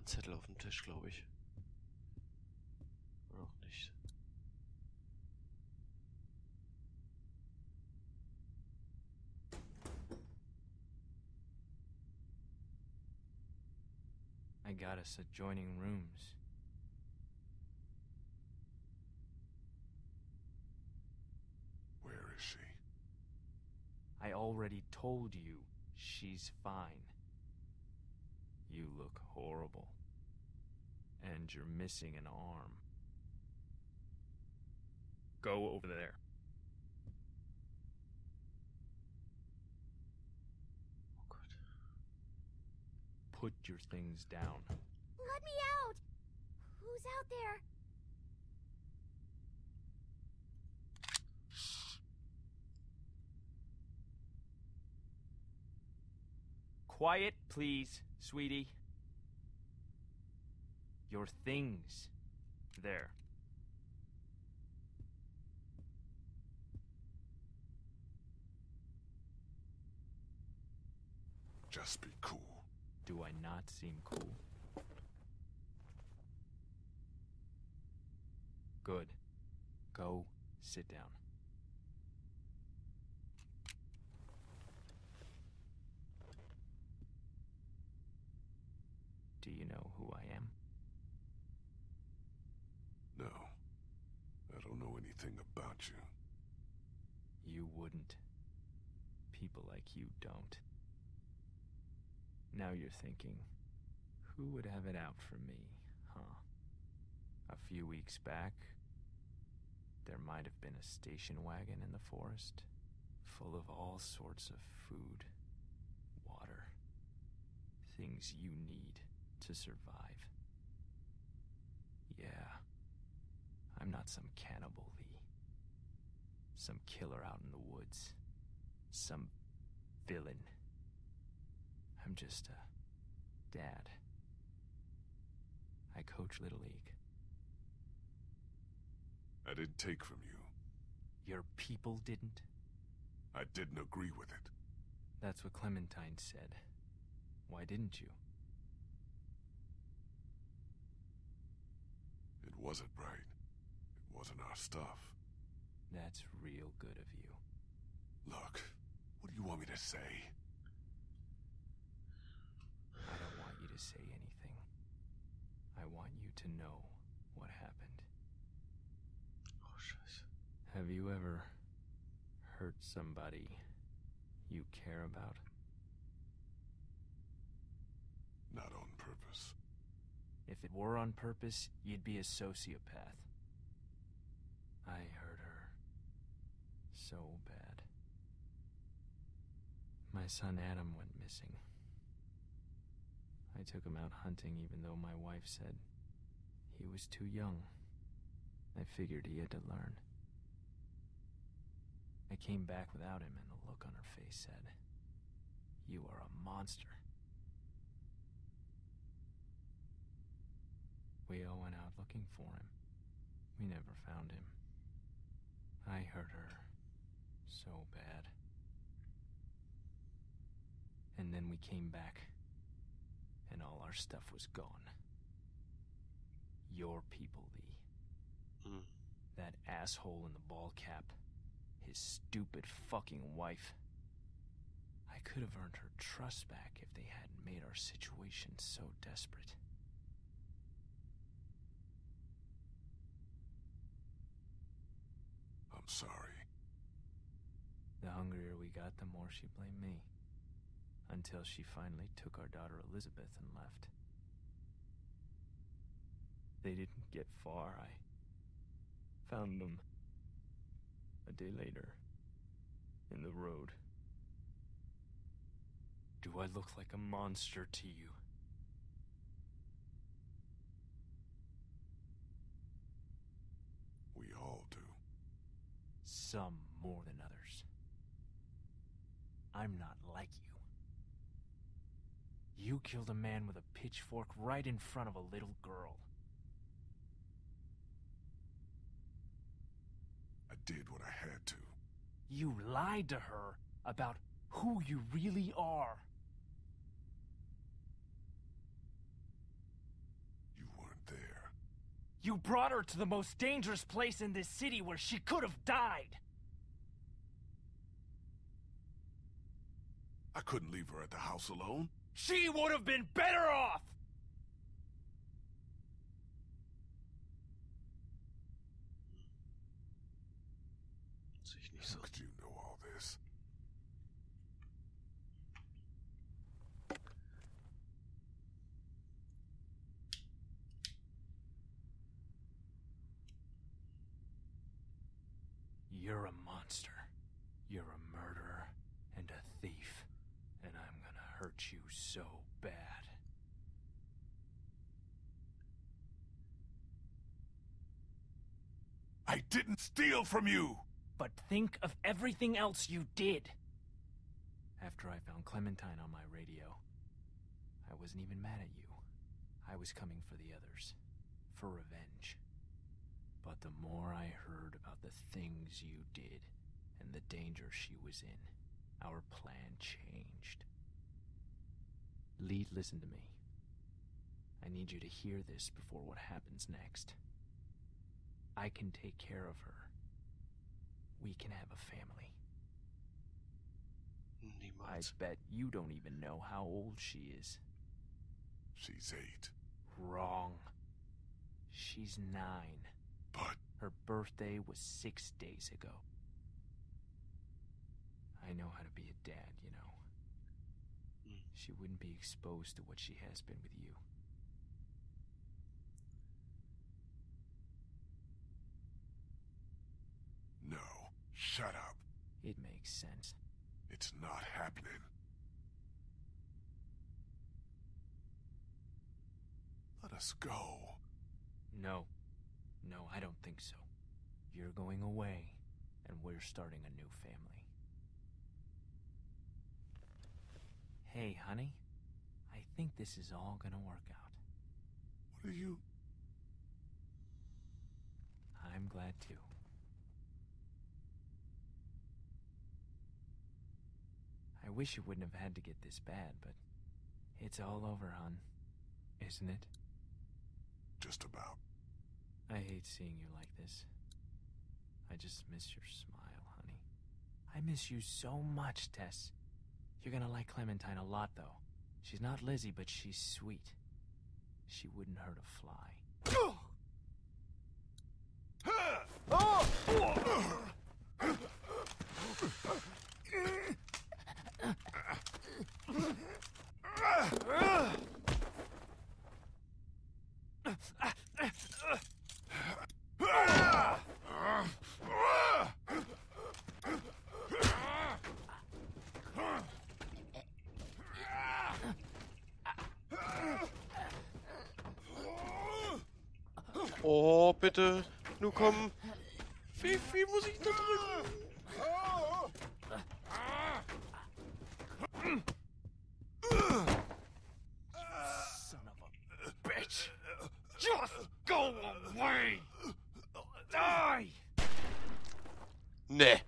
ein Zettel auf dem Tisch, glaube ich. Oder auch nicht. I got us adjoining rooms. Where is she? I already told you she's fine. You look horrible. And you're missing an arm. Go over there. Oh Gott. Put your things down. Let me out! Who's out there? Quiet, please, sweetie. Your things. There. Just be cool. Do I not seem cool? Good. Go sit down. Do you know who I am? No. I don't know anything about you. You wouldn't. People like you don't. Now you're thinking, who would have it out for me, huh? A few weeks back, there might have been a station wagon in the forest, full of all sorts of food, water, things you need to survive. Yeah, I'm not some cannibal, Lee. Some killer out in the woods. Some villain. I'm just a dad. I coach Little League. I didn't take from you. Your people didn't? I didn't agree with it. That's what Clementine said. Why didn't you? It wasn't right. It wasn't our stuff. That's real good of you. Look, what do you want me to say? I don't want you to say anything. I want you to know what happened. Oh, shit. Have you ever hurt somebody you care about? Not on purpose. If it were on purpose, you'd be a sociopath. I hurt her so bad. My son Adam went missing. I took him out hunting even though my wife said he was too young. I figured he had to learn. I came back without him and the look on her face said, "You are a monster." We all went out looking for him. We never found him. I hurt her so bad. And then we came back, and all our stuff was gone. Your people, Lee. Mm. That asshole in the ball cap. His stupid fucking wife. I could have earned her trust back if they hadn't made our situation so desperate. I'm sorry. The hungrier we got, the more she blamed me. Until she finally took our daughter Elizabeth and left. They didn't get far. I found them a day later in the road. Do I look like a monster to you? We all do. Some more than others. I'm not like you. You killed a man with a pitchfork right in front of a little girl. I did what I had to. You lied to her about who you really are. You brought her to the most dangerous place in this city where she could have died. I couldn't leave her at the house alone. She would have been better off! How could you know all this? You're a monster. You're a murderer and a thief. And I'm gonna hurt you so bad. I didn't steal from you! But think of everything else you did. After I found Clementine on my radio, I wasn't even mad at you. I was coming for the others. For revenge. But the more I heard about the things you did and the danger she was in, our plan changed. Lee, listen to me. I need you to hear this before what happens next. I can take care of her. We can have a family. I bet you don't even know how old she is. She's eight. Wrong. She's nine. But... Her birthday was six days ago. I know how to be a dad, you know. Mm. She wouldn't be exposed to what she has been with you. No. Shut up. It makes sense. It's not happening. Let us go. No. No, I don't think so. You're going away, and we're starting a new family. Hey, honey. I think this is all gonna work out. What are you... I'm glad too. I wish it wouldn't have had to get this bad, but it's all over, hon. Isn't it? Just about. I hate seeing you like this. I just miss your smile, honey. I miss you so much, Tess. You're gonna like Clementine a lot, though. She's not Lizzie, but she's sweet. She wouldn't hurt a fly. Oh, bitte. Nur komm. Wie viel muss ich da drücken? Son of a bitch. Just go away. Die. Nee.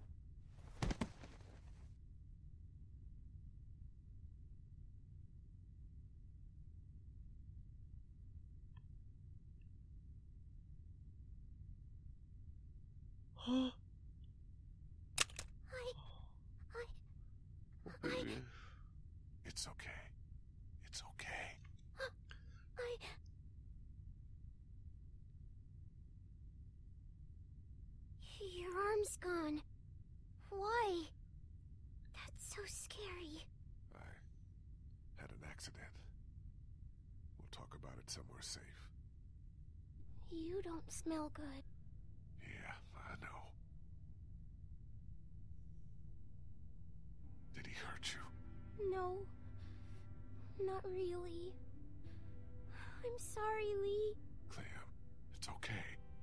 I... I... I... It's okay. It's okay. I... Your arm's gone. Why? That's so scary. I had an accident. We'll talk about it somewhere safe. You don't smell good. Yeah, I know. Did he hurt you? No. Not really. I'm sorry, Lee. Clem, it's okay.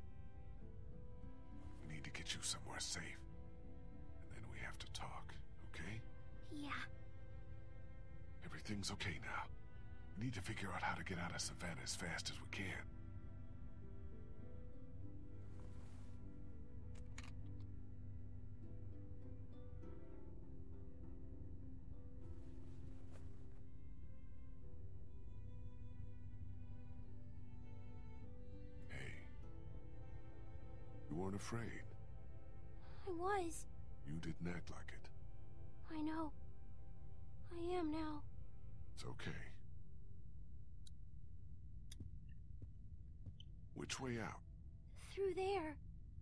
We need to get you somewhere safe. And then we have to talk, okay? Yeah. Everything's okay now. We need to figure out how to get out of Savannah as fast as we can. Hey, afraid. I was. You didn't act like it. I know. I am now. It's okay. Which way out? Through there.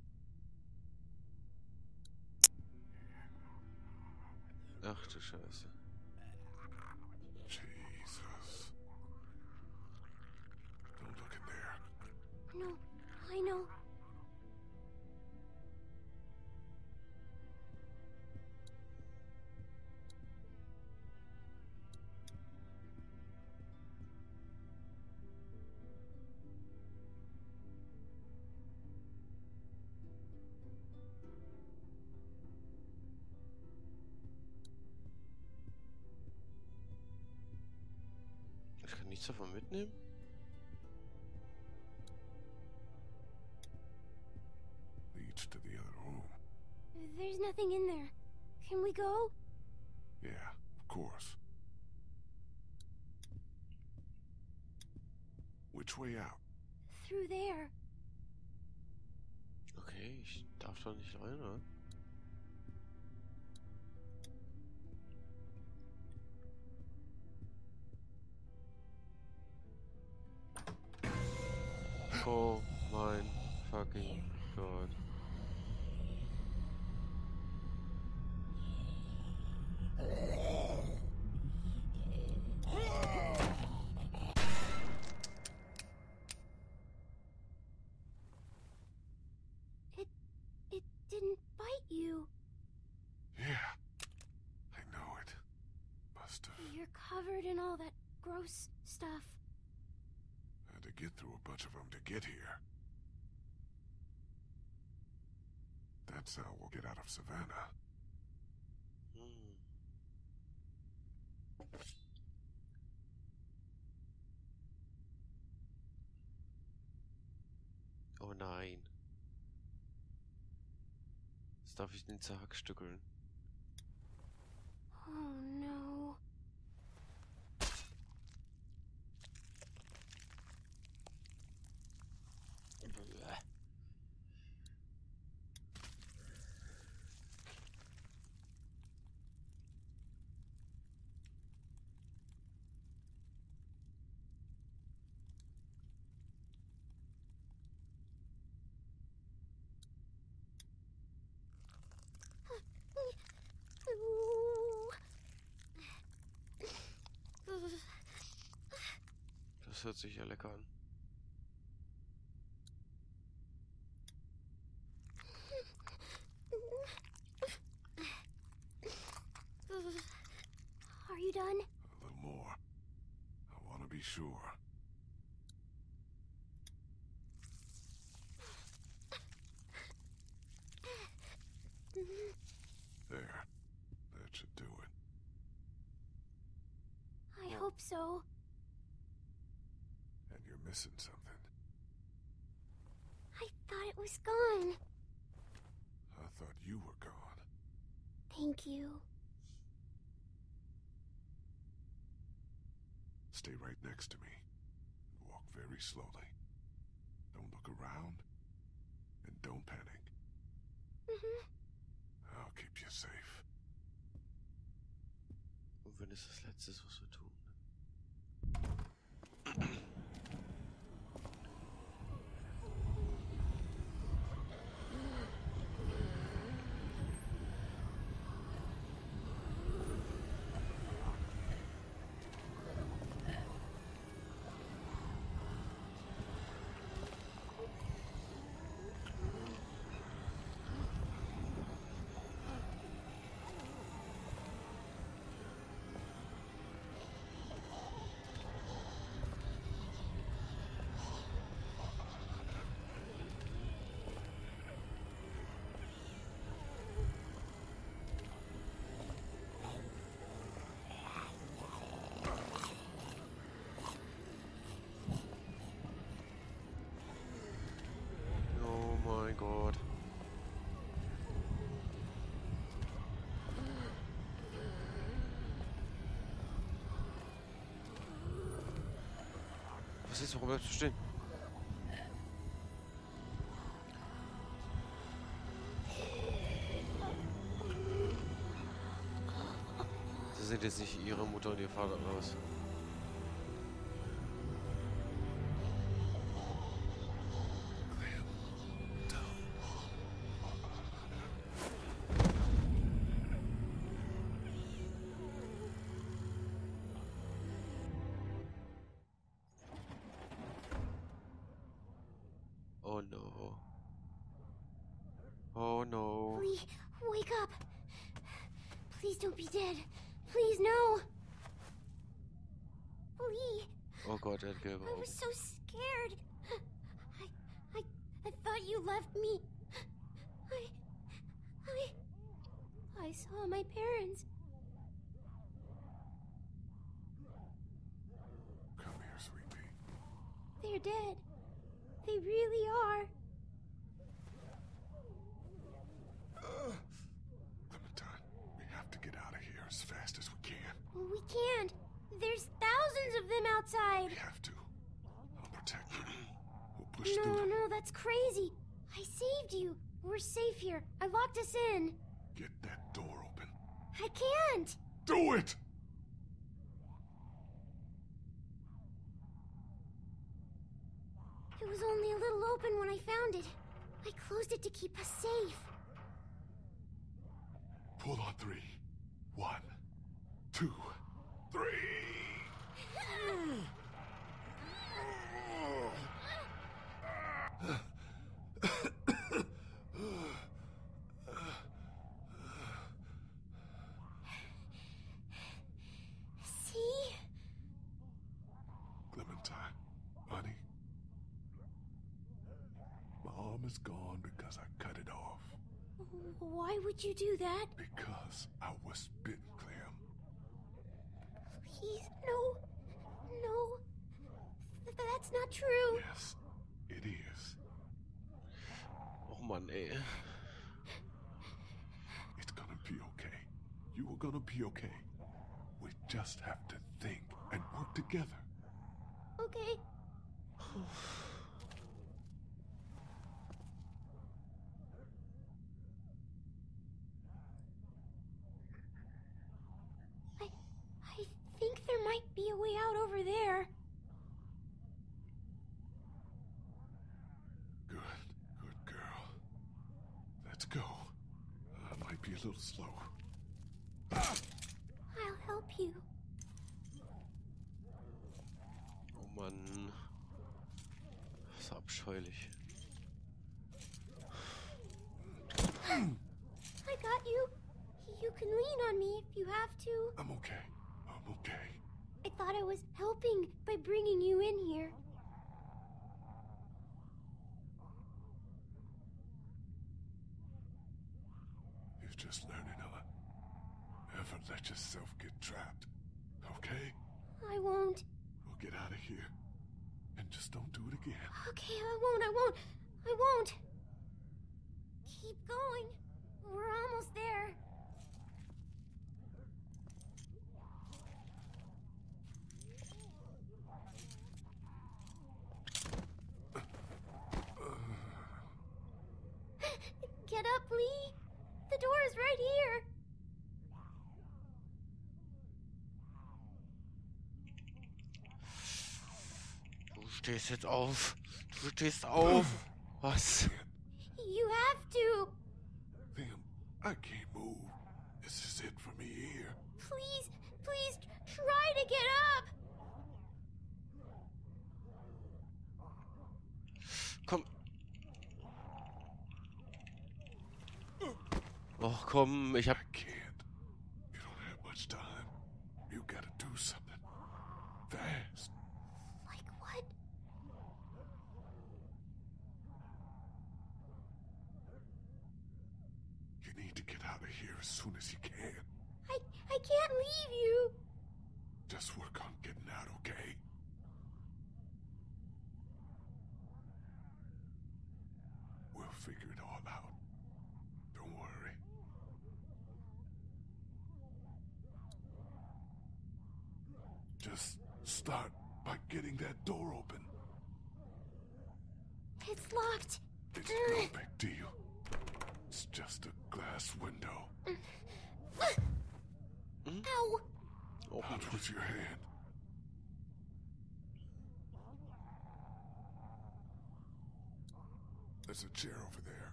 Ach du Scheiße. Jesus. Don't look in there. No, I know. Ich kann nichts davon mitnehmen? Leads to the other room. There's nothing in there. Can we go? Yeah, of course. Which way out? Through there. Okay, ich darf doch nicht rein, oder? Oh mein fucking Gott. It... it didn't bite you. Yeah, I know it. Must have You're covered in all that gross stuff. had to get through a bunch of them to get here. That's how we'll get out of Savannah. Hm. Oh nein. Jetzt darf ich den zerhackstückeln. Oh no. Bäh. Das hört sich ja lecker an. Are you done? A little more. I want to be sure. There. That should do it. I hope so. And you're missing something. I thought it was gone. I thought you were gone. Thank you. Stay right next to me. Walk very slowly. Don't look around. And don't panic. Mhm. I'll keep you safe. Und wenn es das Letzte ist, was wir tun. Oh mein Gott. Was ist? Warum bleibst du stehen? Das sind jetzt nicht ihre Mutter und ihr Vater oder was? Oh no. Oh no. Lee, wake up. Please don't be dead. Please, no. Lee. Oh Gott, er hat gelbe I Augen. was so scared. I, I, I thought you left me. I, I, I saw my parents. Come here, sweet pea. They're dead. They really are. Clementine, we have to get out of here as fast as we can. We can't. There's thousands of them outside. We have to. I'll protect you. We'll push No, through them. no, that's crazy. I saved you. We're safe here. I locked us in. Get that door open. I can't. Do it! It was only a little open when I found it. I closed it to keep us safe. Pull on three. One, two, three! See? Clementine, honey. My arm is gone because I cut it off. Why would you do that? Because I was bitten, Clem. Please, no. No. Th- that's not true. Yes, it is. Oh Mann, ey. It's gonna be okay. You are gonna be okay. We just have to think and work together. Okay. I, I think there might be a way out over there. Good, good girl. Let's go. I might be a little slow. Ah! I'll help you. Oh Mann. Das ist abscheulich. I got you. You can lean on me if you have to. I'm okay. I'm okay. I thought I was helping by bringing you in here. You're just learning how to never let yourself get trapped. Okay? I won't. We'll get out of here. And just don't do it again. Okay, I won't, I won't. I won't. Keep going. We're almost there. Get up, Lee. The door is right here. Du stehst jetzt auf. Du stehst auf. Was? You have to. Liam, I can't move. This is it for me here. Please, please try to get up. Komm. Och komm, ich hab... I can't. You don't have much time. You gotta do something. Fast. Like what? You need to get out of here as soon as you can. I I can't leave you. Just work on getting out, okay? We'll figure it all out. Don't worry. Just start by getting that door open. It's locked. It's no big deal. It's just a glass window. Ow! Open. Out with your hand. There's a chair over there.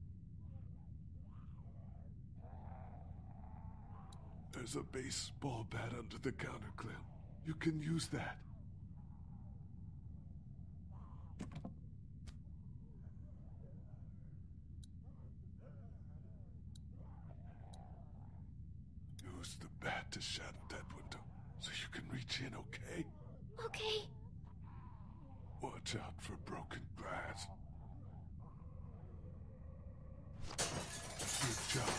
There's a baseball bat under the counter, Clem. You can use that. Use the bat to shatter that window so you can reach in, okay? Okay. Watch out for broken glass. Good job.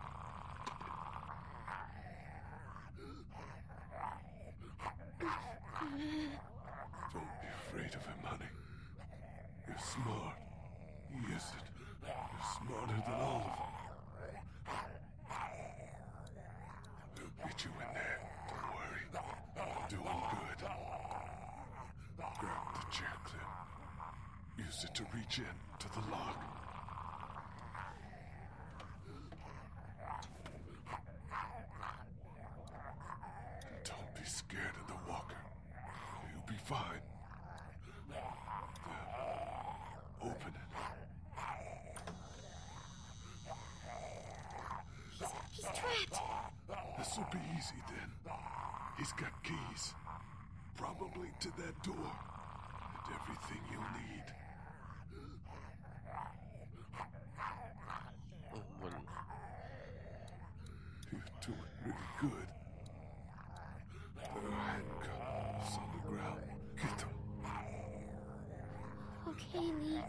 Don't be afraid of him, honey. You're smart. He isn't. You're smarter than all of them. He'll get you in there. Don't worry. You're doing good. Grab the chair, Clem. Use it to reach in to the lock. Don't be scared of the walker. You'll be fine. There. Open it. He's, he's trapped. This'll be easy then. He's got keys. Probably to that door. And everything you'll need. One. You're doing really good. There are handcuffs on the ground. Get them. Okay, Lee.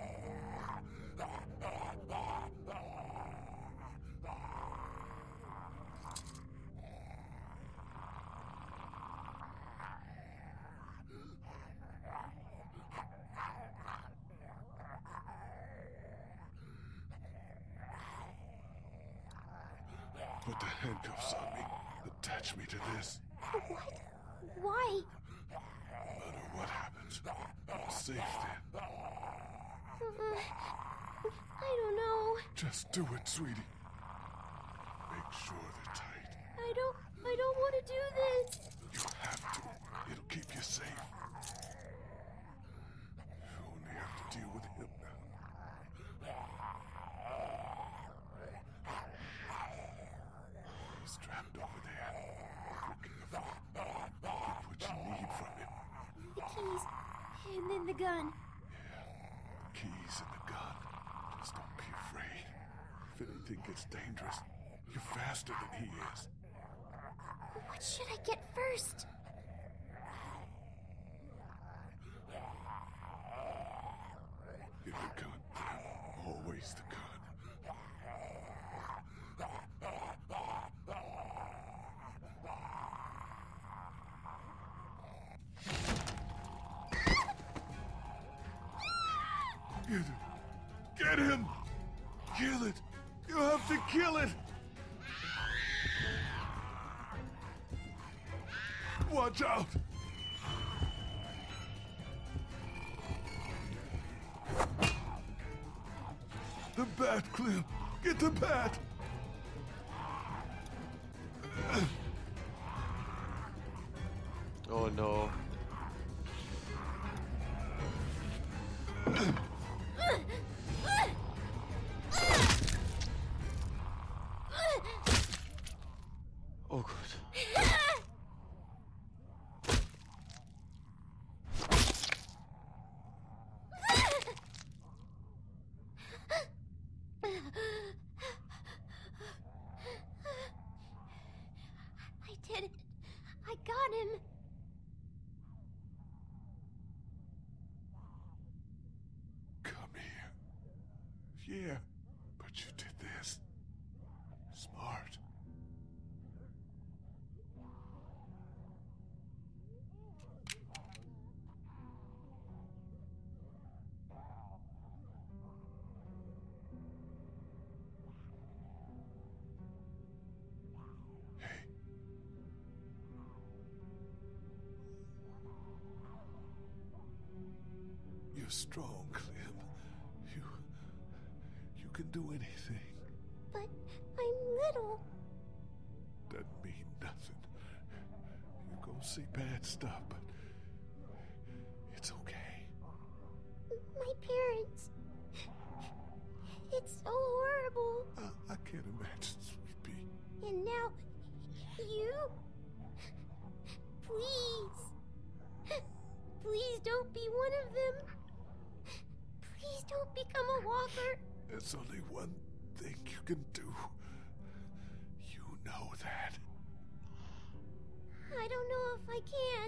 Put the handcuffs on me. Attach me to this. What? Why? No matter what happens, I'm safe then. Uh, I don't know. Just do it, sweetie. Make sure they're tight. I don't... I don't want to do this. You have to. It'll keep you safe. You only have to deal with him now. He's trapped over there. Be careful. Get what you need from him. The keys. And then the gun. Yeah. Keys and the gun. Just don't be afraid. If anything gets dangerous, you're faster than he is. What should I get first? Get the gun. Always the gun. Get him! Get him! Kill it! You have to kill it! Watch out! The bat, Clem! Get the bat! Oh no. Oh Gott. I did it. I got him. Come here. Yeah, but you did this. Smart. Hey. You're strong, Clem. You... you can do anything. But I'm little. Doesn't mean nothing. don't see bad stuff, but it's okay. My parents. It's so horrible. I, I can't imagine, Sweet Pea. And now, you? Please. Please don't be one of them. Please don't become a walker. There's only one thing you can do. You know that. I don't know if I can.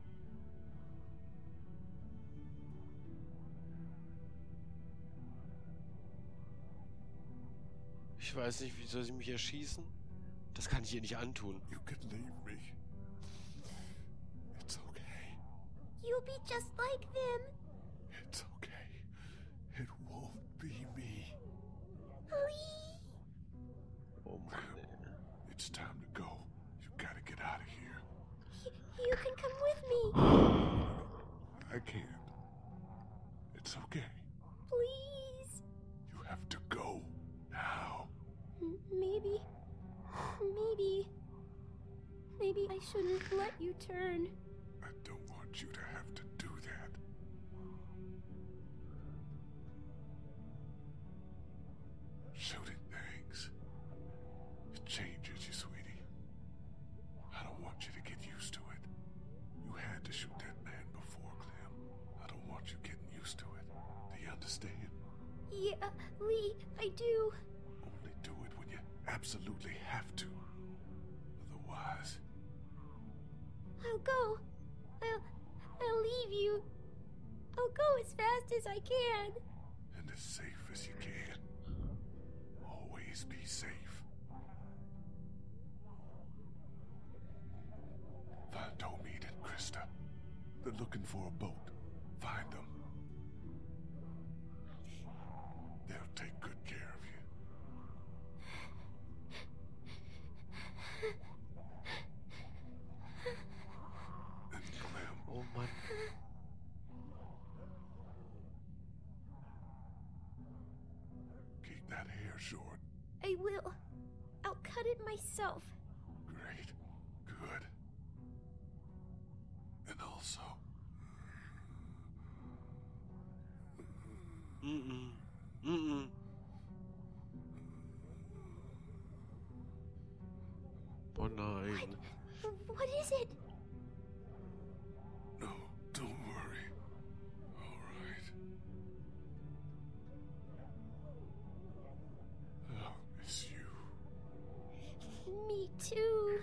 Ich weiß nicht, wie soll sie mich erschießen? Das kann ich ihr nicht antun. You can leave me. It's okay. You'll be just like them. It's okay. It won't be me. Please. Oh Mann, ey. It's time to go. You gotta get out of here. Y- you can come with me. I can't. It's okay. Please. You have to go now. M- maybe. Maybe. Maybe I shouldn't let you turn. I don't want you to have to do that. Shooting things. It changes you, sweetie. I don't want you to get used to it. You had to shoot that man before, Clem. I don't want you getting used to it. Do you understand? Yeah, Lee, I do. Only do it when you absolutely have to. Otherwise, I'll go. I'll... I'll leave you. I'll go as fast as I can. and as safe as you can. Always be safe. Find Omid and Krista. They're looking for a boat. Find them. They'll take good care of you. And Clem. Oh Mann. Keep that hair short. I will. I'll cut it myself. Great. Good. And also, Mm-mm. Mm-mm. Oh nein. What is it? no, don't worry. All right. I'll miss you. Me too.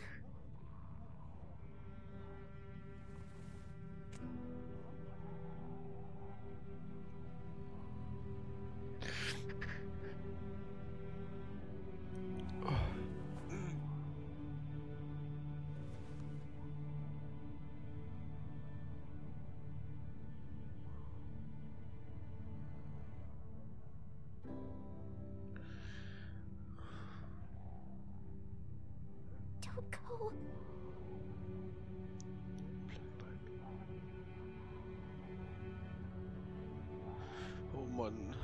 Don't go. Oh Mann.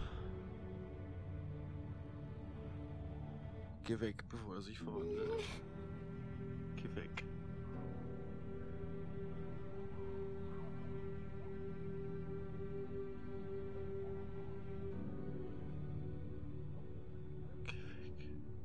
Geh weg, bevor er sich verwandelt. Geh weg. Geh weg.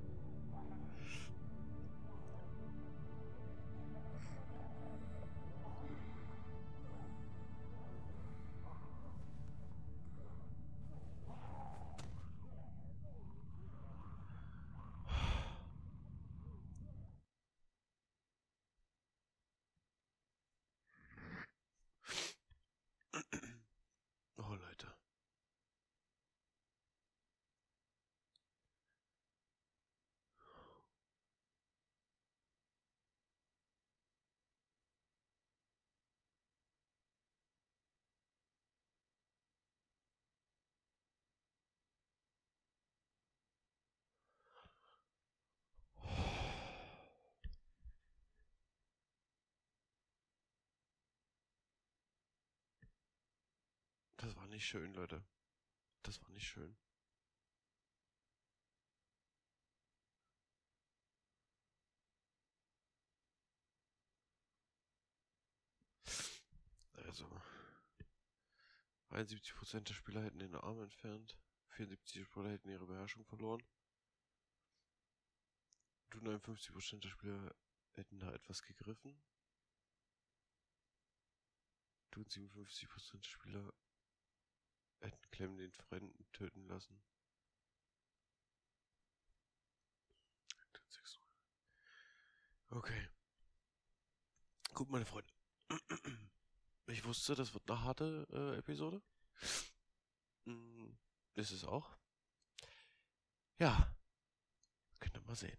Oh Leute. Das war nicht schön, Leute. Das war nicht schön. Also, einundsiebzig Prozent der Spieler hätten den Arm entfernt, vierundsiebzig Prozent hätten ihre Beherrschung verloren. Und neunundfünfzig Prozent der Spieler hätten da etwas gegriffen. Und siebenundfünfzig Prozent der Spieler hätten Clem den Fremden töten lassen. Okay. Gut, meine Freunde. Ich wusste, das wird eine harte äh, Episode. Hm, ist es auch. Ja. Könnt ihr mal sehen.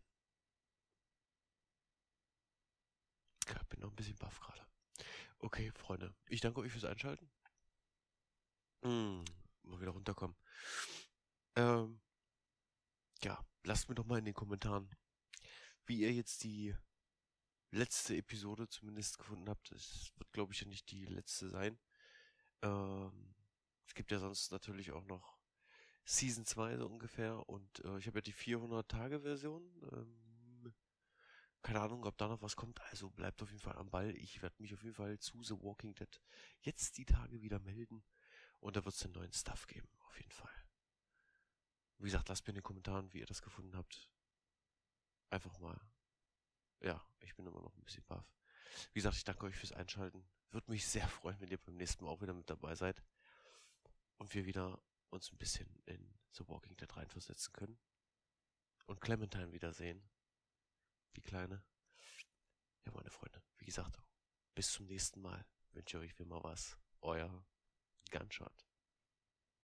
Ich bin noch ein bisschen baff gerade. Okay, Freunde. Ich danke euch fürs Einschalten. Hm, mal wieder runterkommen. Ähm, ja, lasst mir doch mal in den Kommentaren, wie ihr jetzt die letzte Episode zumindest gefunden habt. Es wird, glaube ich, ja nicht die letzte sein. Ähm, es gibt ja sonst natürlich auch noch Season zwei so ungefähr. Und äh, ich habe ja die vierhundert-Tage-Version. Ähm, keine Ahnung, ob da noch was kommt. Also bleibt auf jeden Fall am Ball. Ich werde mich auf jeden Fall zu The Walking Dead jetzt die Tage wieder melden. Und da wird es den neuen Stuff geben. Auf jeden Fall. Wie gesagt, lasst mir in den Kommentaren, wie ihr das gefunden habt. Einfach mal. Ja, ich bin immer noch ein bisschen baff. Wie gesagt, ich danke euch fürs Einschalten. Würde mich sehr freuen, wenn ihr beim nächsten Mal auch wieder mit dabei seid. Und wir wieder uns ein bisschen in The Walking Dead reinversetzen können. Und Clementine wiedersehen. Die Kleine. Ja, meine Freunde, wie gesagt, bis zum nächsten Mal. Wünsche euch wie immer was. Euer Gunshot.